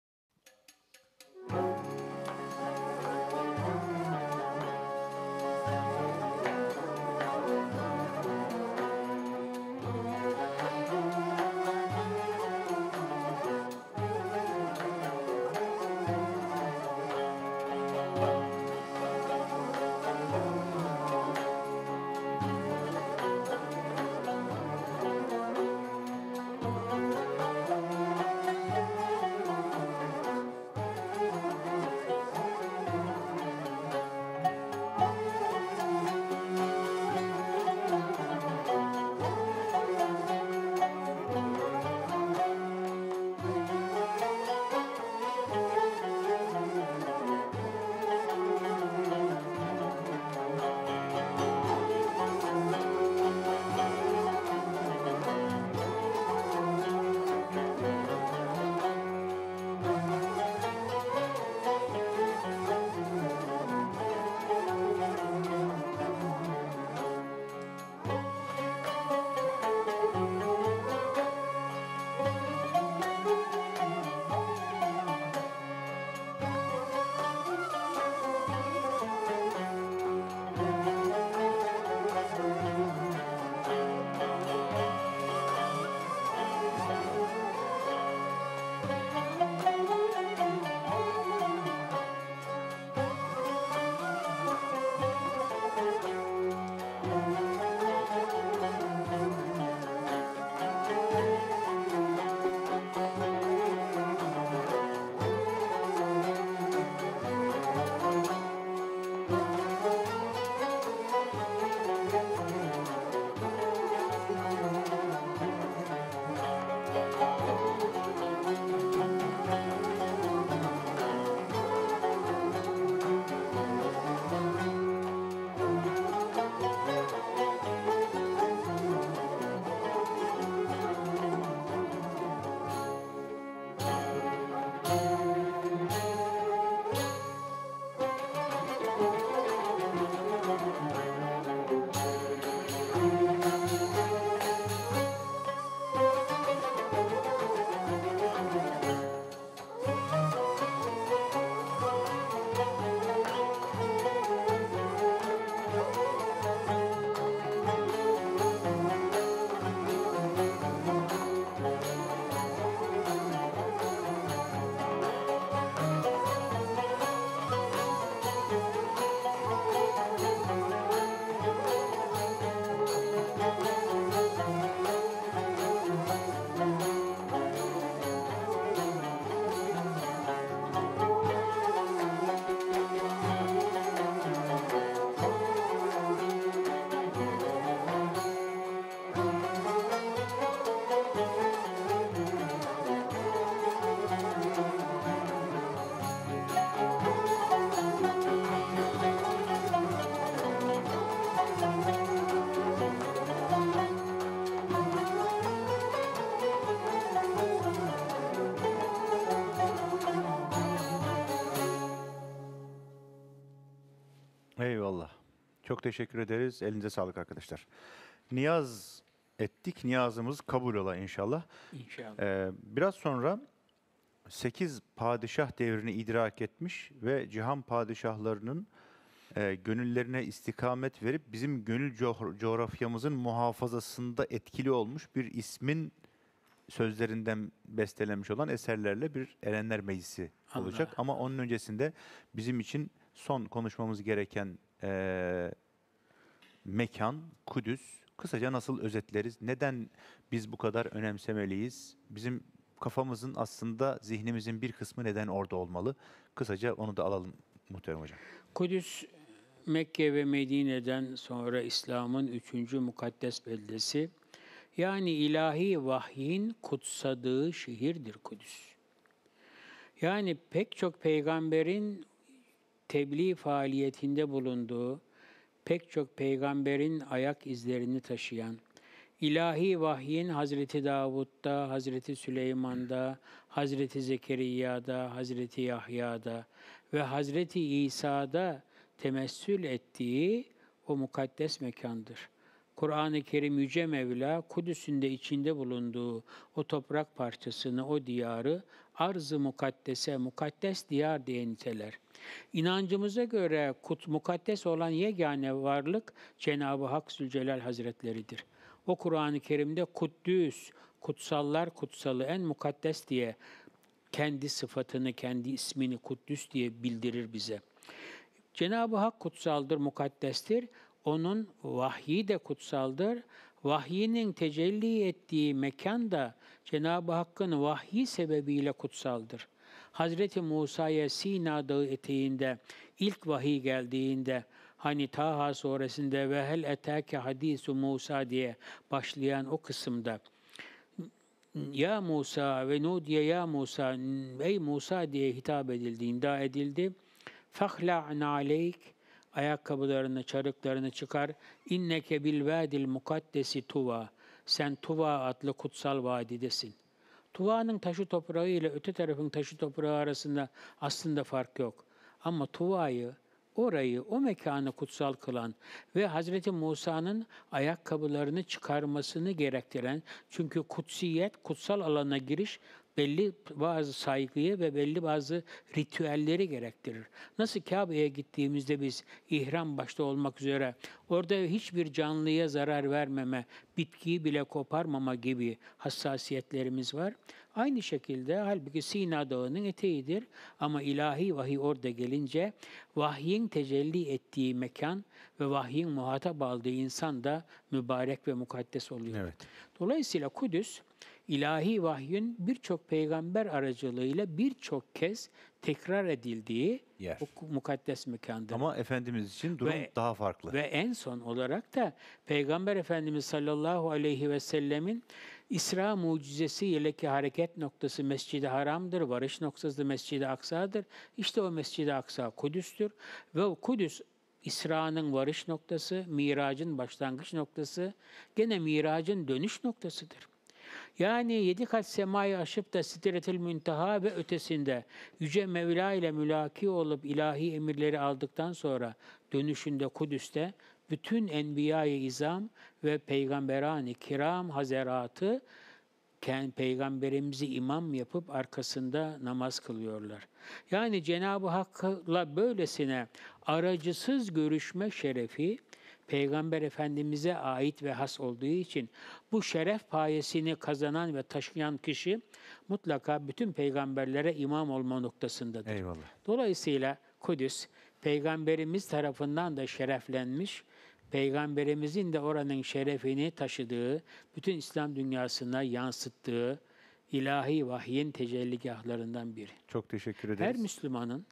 [SPEAKER 6] Eyvallah. Çok teşekkür ederiz. Elinize sağlık arkadaşlar. Niyaz ettik. Niyazımız kabul ola inşallah.
[SPEAKER 7] İnşallah.
[SPEAKER 6] Ee, biraz sonra sekiz padişah devrini idrak etmiş ve cihan padişahlarının e, gönüllerine istikamet verip bizim gönül co- coğrafyamızın muhafazasında etkili olmuş bir ismin sözlerinden bestelenmiş olan eserlerle bir Erenler Meclisi olacak.
[SPEAKER 7] Allah.
[SPEAKER 6] Ama onun öncesinde bizim için son konuşmamız gereken e, mekan, Kudüs. Kısaca nasıl özetleriz? Neden biz bu kadar önemsemeliyiz? Bizim kafamızın aslında zihnimizin bir kısmı neden orada olmalı? Kısaca onu da alalım muhterem hocam.
[SPEAKER 7] Kudüs Mekke ve Medine'den sonra İslam'ın üçüncü mukaddes beldesi, yani ilahi vahyin kutsadığı şehirdir Kudüs. Yani pek çok peygamberin tebliğ faaliyetinde bulunduğu, pek çok peygamberin ayak izlerini taşıyan, ilahi vahyin Hazreti Davud'da, Hazreti Süleyman'da, Hazreti Zekeriya'da, Hazreti Yahya'da ve Hazreti İsa'da temessül ettiği o mukaddes mekandır. Kur'an-ı Kerim Yüce Mevla, Kudüs'ün de içinde bulunduğu o toprak parçasını, o diyarı arz-ı mukaddese, mukaddes diyar diye niteler. İnancımıza göre kut, mukaddes olan yegane varlık Cenab-ı Hak Zülcelal Hazretleridir. O Kur'an-ı Kerim'de Kuddüs, kutsallar kutsalı, en mukaddes diye kendi sıfatını, kendi ismini Kuddüs diye bildirir bize. Cenab-ı Hak kutsaldır, mukaddestir. Onun vahyi de kutsaldır. Vahyinin tecelli ettiği mekan da Cenab-ı Hakk'ın vahyi sebebiyle kutsaldır. Hazreti Musa'ya Sina Dağı eteğinde ilk vahiy geldiğinde, hani Taha suresinde ve hel etâke hadisu Musa diye başlayan o kısımda, ya Musa ve nudiye ya Musa, ey Musa diye hitap edildi, inda edildi. فَخْلَعْنَ عَلَيْكَ, ayakkabılarını, çarıklarını çıkar. İnneke bil vadil mukaddesi Tuva, sen Tuva adlı kutsal vadidesin. Tuva'nın taşı toprağı ile öte tarafın taşı toprağı arasında aslında fark yok. Ama Tuva'yı, orayı, o mekanı kutsal kılan ve Hazreti Musa'nın ayakkabılarını çıkarmasını gerektiren, çünkü kutsiyet, kutsal alana giriş belli bazı saygıyı ve belli bazı ritüelleri gerektirir. Nasıl Kabe'ye gittiğimizde biz ihram başta olmak üzere orada hiçbir canlıya zarar vermeme, bitkiyi bile koparmama gibi hassasiyetlerimiz var. Aynı şekilde halbuki Sina Dağı'nın eteğidir ama ilahi vahiy orada gelince vahyin tecelli ettiği mekan ve vahyin muhatap aldığı insan da mübarek ve mukaddes oluyor.
[SPEAKER 6] Evet.
[SPEAKER 7] Dolayısıyla Kudüs, ilahi vahyin birçok peygamber aracılığıyla birçok kez tekrar edildiği
[SPEAKER 6] Yer.
[SPEAKER 7] o mukaddes mekandır.
[SPEAKER 6] Ama Efendimiz için durum
[SPEAKER 7] Ve-
[SPEAKER 6] daha farklı.
[SPEAKER 7] Ve en son olarak da Peygamber Efendimiz sallallahu aleyhi ve sellemin İsra mucizesi ile ki hareket noktası Mescid-i Haram'dır, varış noktası Mescid-i Aksa'dır. İşte o Mescid-i Aksa Kudüs'tür ve o Kudüs İsra'nın varış noktası, Mirac'ın başlangıç noktası, gene Mirac'ın dönüş noktasıdır. Yani yedi kat semayı aşıp da Sidretül Münteha ve ötesinde Yüce Mevla ile mülaki olup ilahi emirleri aldıktan sonra dönüşünde Kudüs'te bütün Enbiya-i İzam ve Peygamberan-ı Kiram Hazeratı kendi peygamberimizi imam yapıp arkasında namaz kılıyorlar. Yani Cenab-ı Hak'la böylesine aracısız görüşme şerefi Peygamber Efendimiz'e ait ve has olduğu için bu şeref payesini kazanan ve taşıyan kişi mutlaka bütün peygamberlere imam olma noktasındadır.
[SPEAKER 6] Eyvallah.
[SPEAKER 7] Dolayısıyla Kudüs Peygamberimiz tarafından da şereflenmiş, Peygamberimizin de oranın şerefini taşıdığı, bütün İslam dünyasına yansıttığı ilahi vahyin tecelligahlarından biri.
[SPEAKER 6] Çok teşekkür
[SPEAKER 7] Her
[SPEAKER 6] ederiz.
[SPEAKER 7] Müslümanın,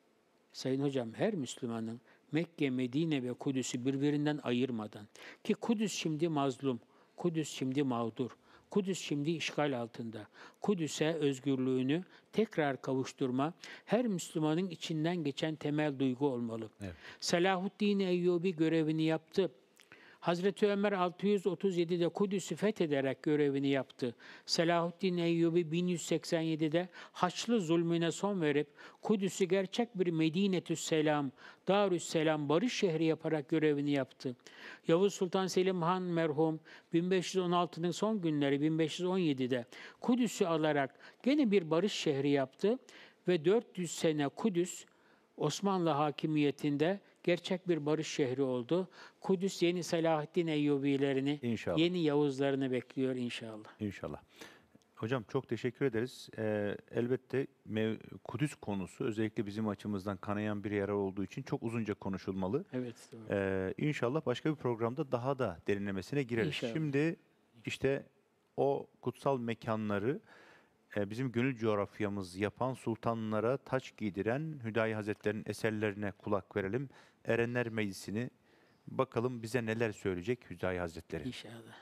[SPEAKER 7] Sayın Hocam, her Müslümanın Mekke, Medine ve Kudüs'ü birbirinden ayırmadan, ki Kudüs şimdi mazlum, Kudüs şimdi mağdur, Kudüs şimdi işgal altında. Kudüs'e özgürlüğünü tekrar kavuşturma her Müslümanın içinden geçen temel duygu olmalı.
[SPEAKER 6] Evet.
[SPEAKER 7] Selahuddin Eyyubi görevini yaptı. Hazreti Ömer altı yüz otuz yedide Kudüs'ü fethederek görevini yaptı. Selahuddin Eyyubi bin yüz seksen yedide Haçlı zulmüne son verip Kudüs'ü gerçek bir Medinetüsselam, Darüsselam barış şehri yaparak görevini yaptı. Yavuz Sultan Selim Han merhum bin beş yüz on altının son günleri bin beş yüz on yedide Kudüs'ü alarak gene bir barış şehri yaptı ve dört yüz sene Kudüs Osmanlı hakimiyetinde gerçek bir barış şehri oldu. Kudüs yeni Selahaddin Eyyubilerini,
[SPEAKER 6] İnşallah.
[SPEAKER 7] yeni Yavuzlarını bekliyor inşallah.
[SPEAKER 6] İnşallah. Hocam çok teşekkür ederiz. Ee, elbette mev- Kudüs konusu özellikle bizim açımızdan kanayan bir yer olduğu için çok uzunca konuşulmalı.
[SPEAKER 7] Evet. Doğru.
[SPEAKER 6] Ee, inşallah başka bir programda daha da derinlemesine gireriz.
[SPEAKER 7] İnşallah.
[SPEAKER 6] Şimdi işte o kutsal mekanları e, bizim gönül coğrafyamız yapan, sultanlara taç giydiren Hüdayi Hazretleri'nin eserlerine kulak verelim. Erenler Meclisi'ni bakalım bize neler söyleyecek Hüdayi Hazretleri.
[SPEAKER 7] İnşallah.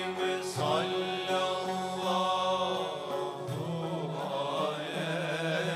[SPEAKER 5] Sallallahu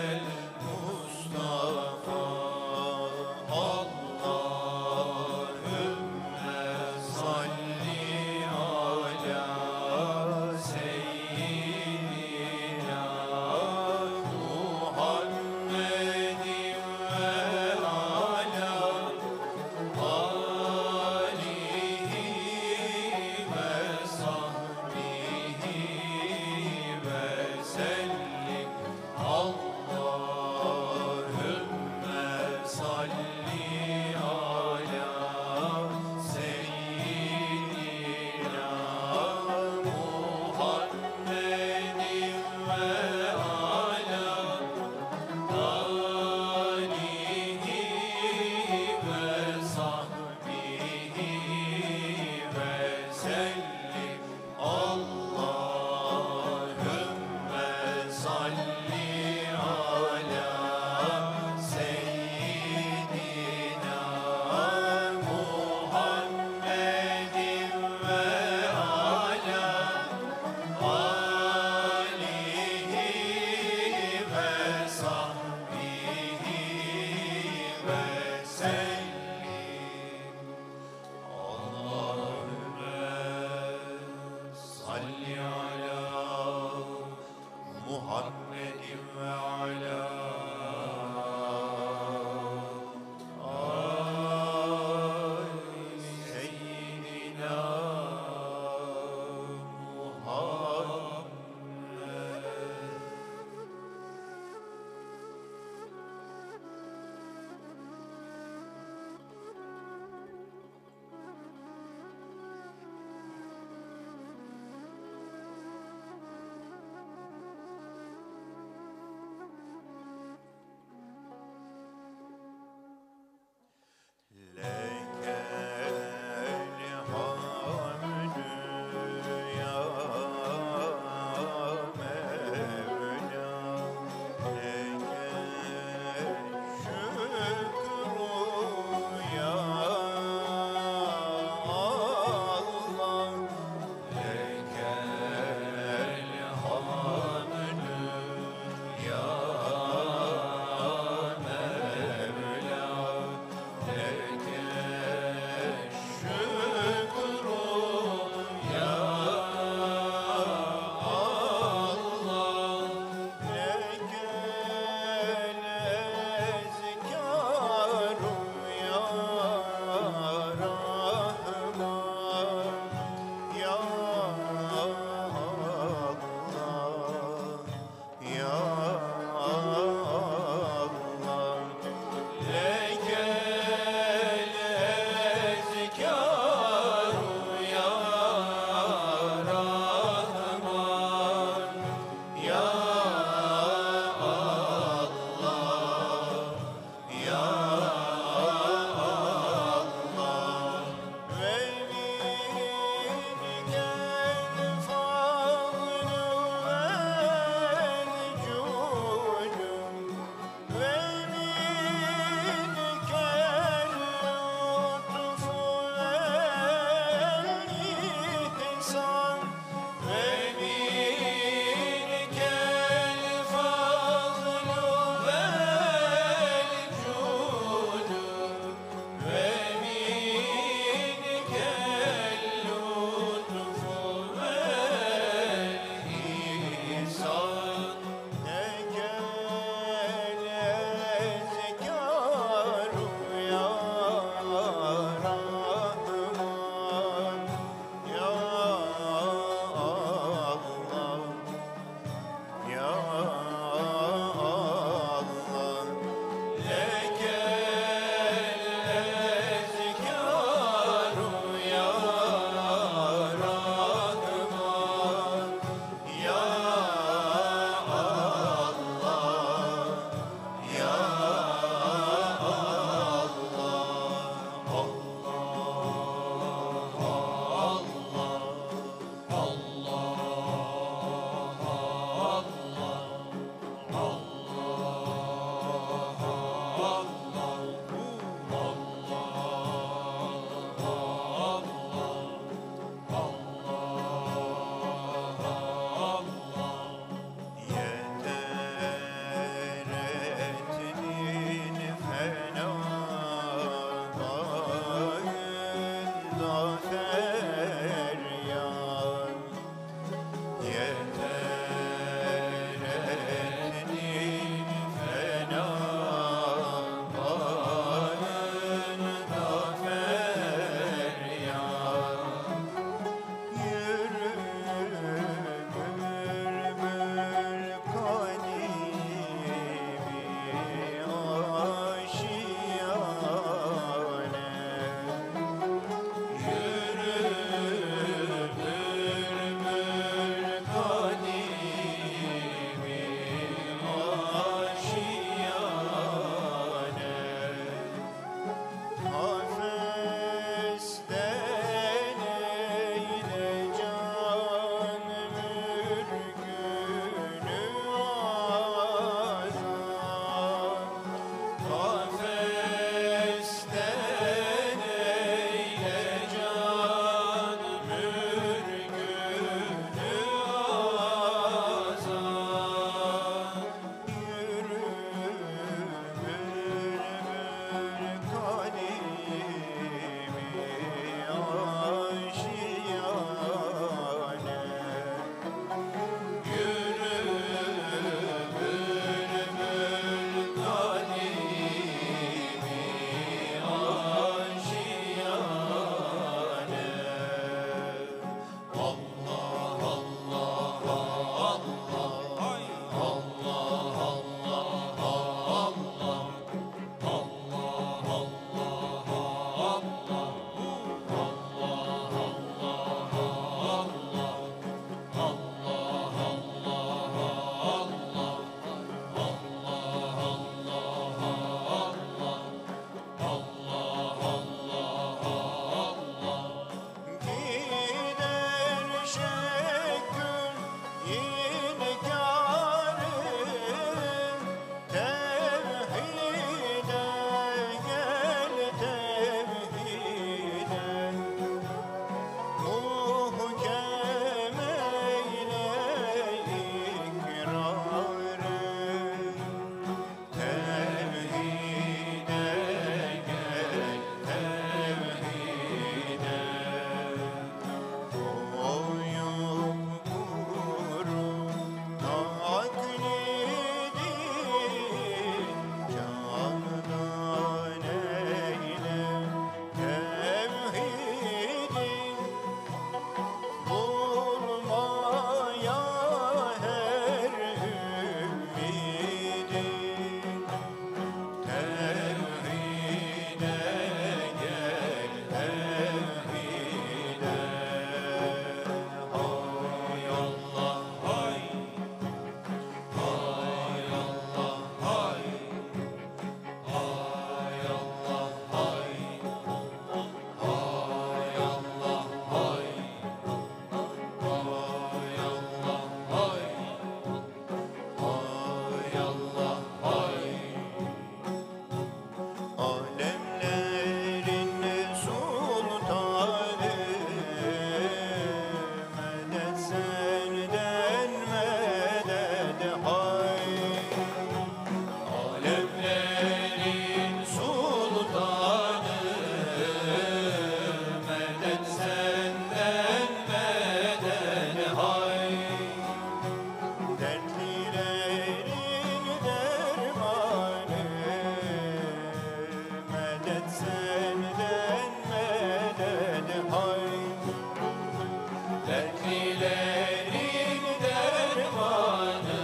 [SPEAKER 5] dertlilerin dermanı,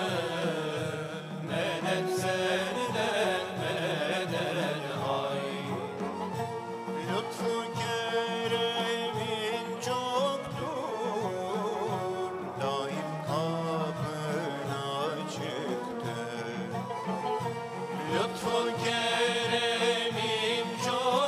[SPEAKER 5] medet senden medet hay. Lütfu keremin çoktur, daim kapın açıktır. Lütfu keremin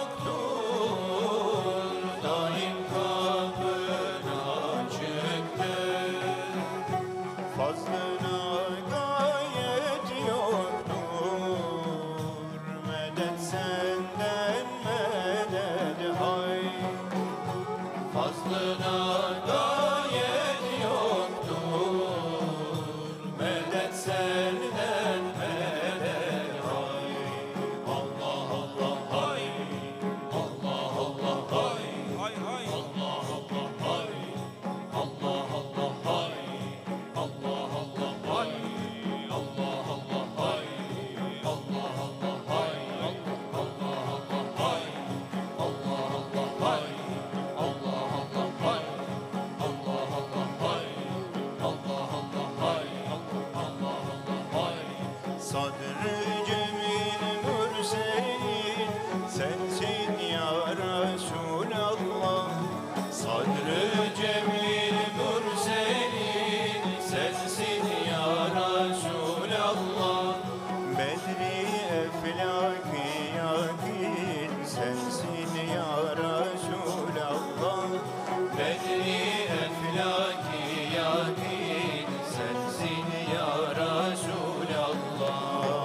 [SPEAKER 5] çoktur, daim kapın açıktır. Fazlına gayet yoktur, medet senden medet hay. Fazlına gayet yoktur, medet senden medet hay. Allah Allah hay, Allah Allah hay,
[SPEAKER 3] Hay hay.
[SPEAKER 5] Allah Allah hay, Allah Allah hay, Allah Allah hay, Allah Allah hay, Allah Allah hay, Allah Allah hay, Allah Allah hay, Allah Allah hay, Allah Allah hay, Allah Allah hay, Allah Allah hay. Sadr-ı Cemil Mürselin sensin ya Resulallah. Sadr-ı Cemil Mürselin sensin ya Resulallah. Bedri eflaki yakin sensin ya Resulallah. Bedri eflaki yakin sensin ya Resulallah.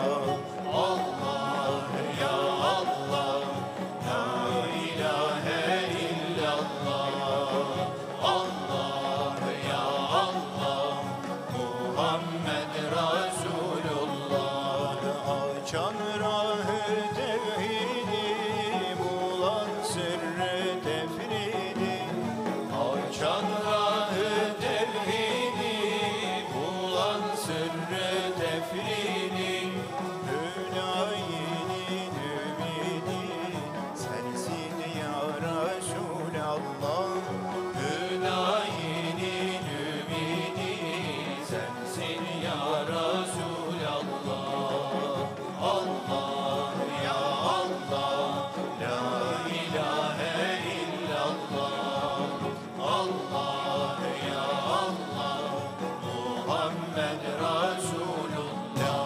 [SPEAKER 5] Allah ya Allah, la ilahe illallah. Allah ya Allah, Muhammed Resulullah. Açan rahı tevhidi, bulan sırrı tefridi. Açan rahı tevhidi, bulan sırrı tefridi. Hülayinin ümidi sensin ya Resulallah. Hülayinin ümidi sensin ya Resulallah. Allah ya Allah, la ilahe illallah. Allah ya Allah, Muhammed Resulullah.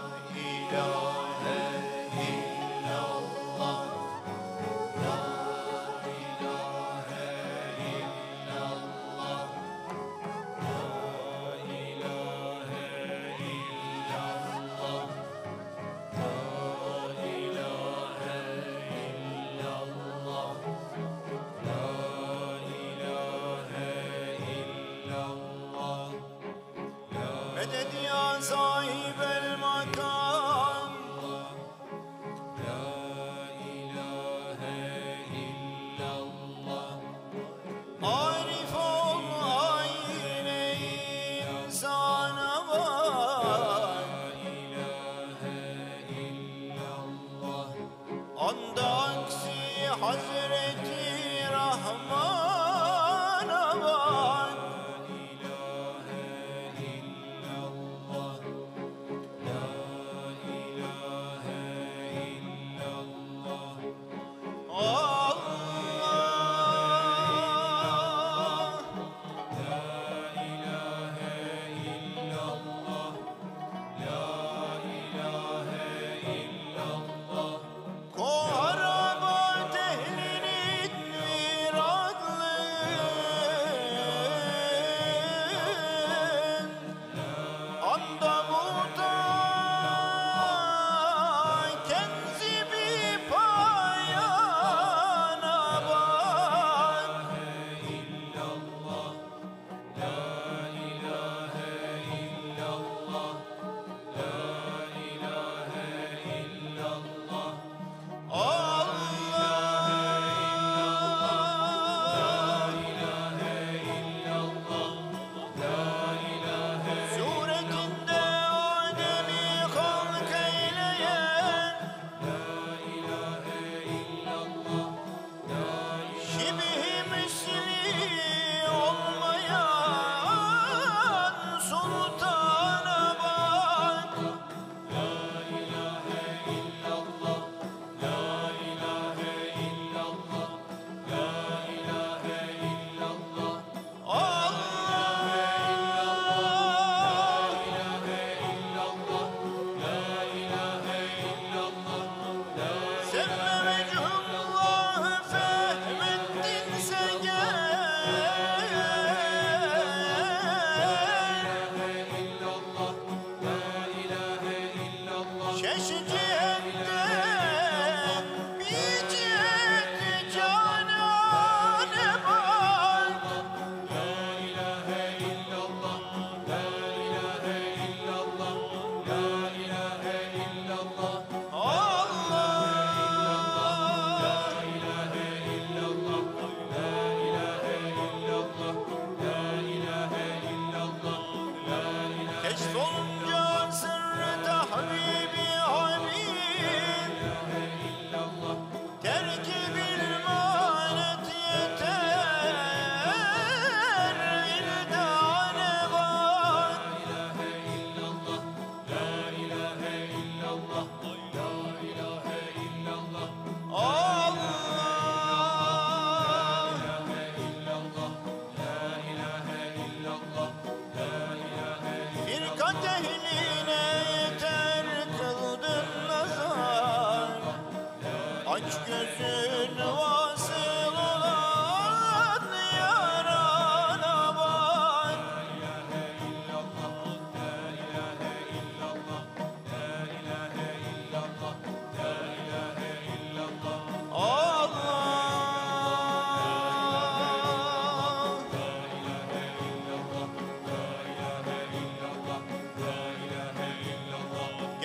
[SPEAKER 5] İlahe illallah, la ilahe illallah, la ilahe illallah, la ilahe illallah, la ilahe illallah. Medet ya sahibel makam, la ilahe illallah. Arif ol ayne insana bak, la ilahe illallah. Anda aksi Hazreti Rahman'a bak, la ilahe illallah.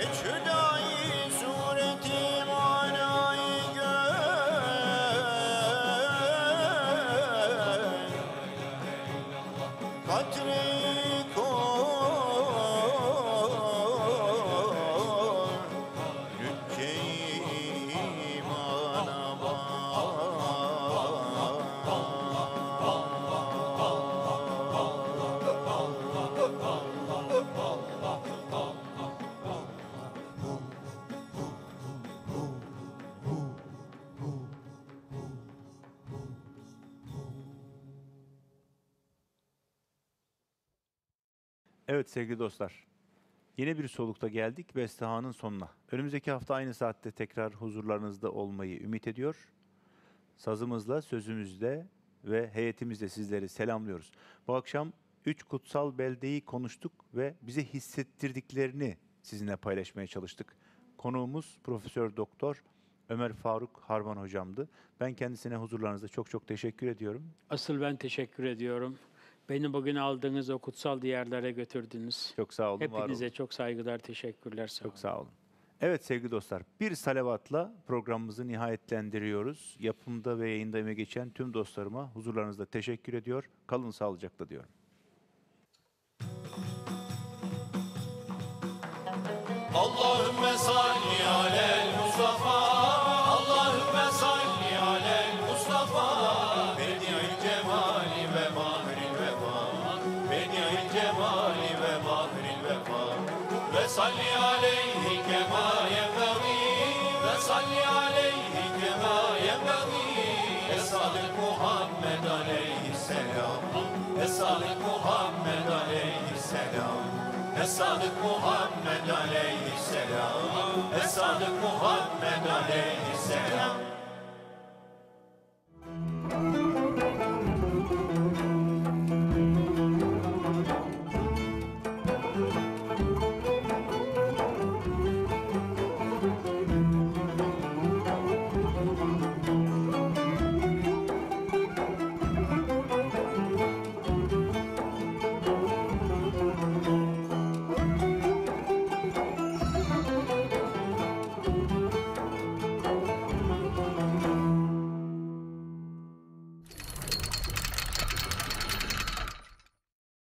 [SPEAKER 5] Üç hüdayi sureti manayı gör, katre-i kor, lütfe-i imana
[SPEAKER 6] Evet sevgili dostlar, yeni bir solukta geldik Bestehan'ın sonuna. Önümüzdeki hafta aynı saatte tekrar huzurlarınızda olmayı ümit ediyor. Sazımızla, sözümüzle ve heyetimizle sizleri selamlıyoruz. Bu akşam üç kutsal beldeyi konuştuk ve bize hissettirdiklerini sizinle paylaşmaya çalıştık. Konuğumuz Profesör Doktor Ömer Faruk Harman hocamdı. Ben kendisine huzurlarınızda çok çok teşekkür ediyorum.
[SPEAKER 7] Asıl ben teşekkür ediyorum. Beni bugün aldığınız o kutsal diyarlara götürdünüz.
[SPEAKER 6] Çok sağ olun, var olun.
[SPEAKER 7] Hepinize çok saygılar, teşekkürler. Sağ
[SPEAKER 6] Çok
[SPEAKER 7] olun.
[SPEAKER 6] sağ olun. Evet sevgili dostlar, bir salavatla programımızı nihayetlendiriyoruz. Yapımda ve yayında emeği geçen tüm dostlarıma huzurlarınızda teşekkür ediyor. Kalın sağlıcakla diyorum.
[SPEAKER 2] Allahümme salli alel Mustafa, Allahümme salli alel Mustafa, Bedi'il cemali ve mahril vefa, Bedi'il cemali ve mahril vefa, ve salli aleyhi kema yenbagî, ve salli aleyhi kema yenbagî, Es-Sadık Muhammed aleyhisselam, Es-Sadık Muhammed aleyhisselam, Es-Sadık Muhammed aleyhisselam, Es-Sadık Muhammed aleyhisselam.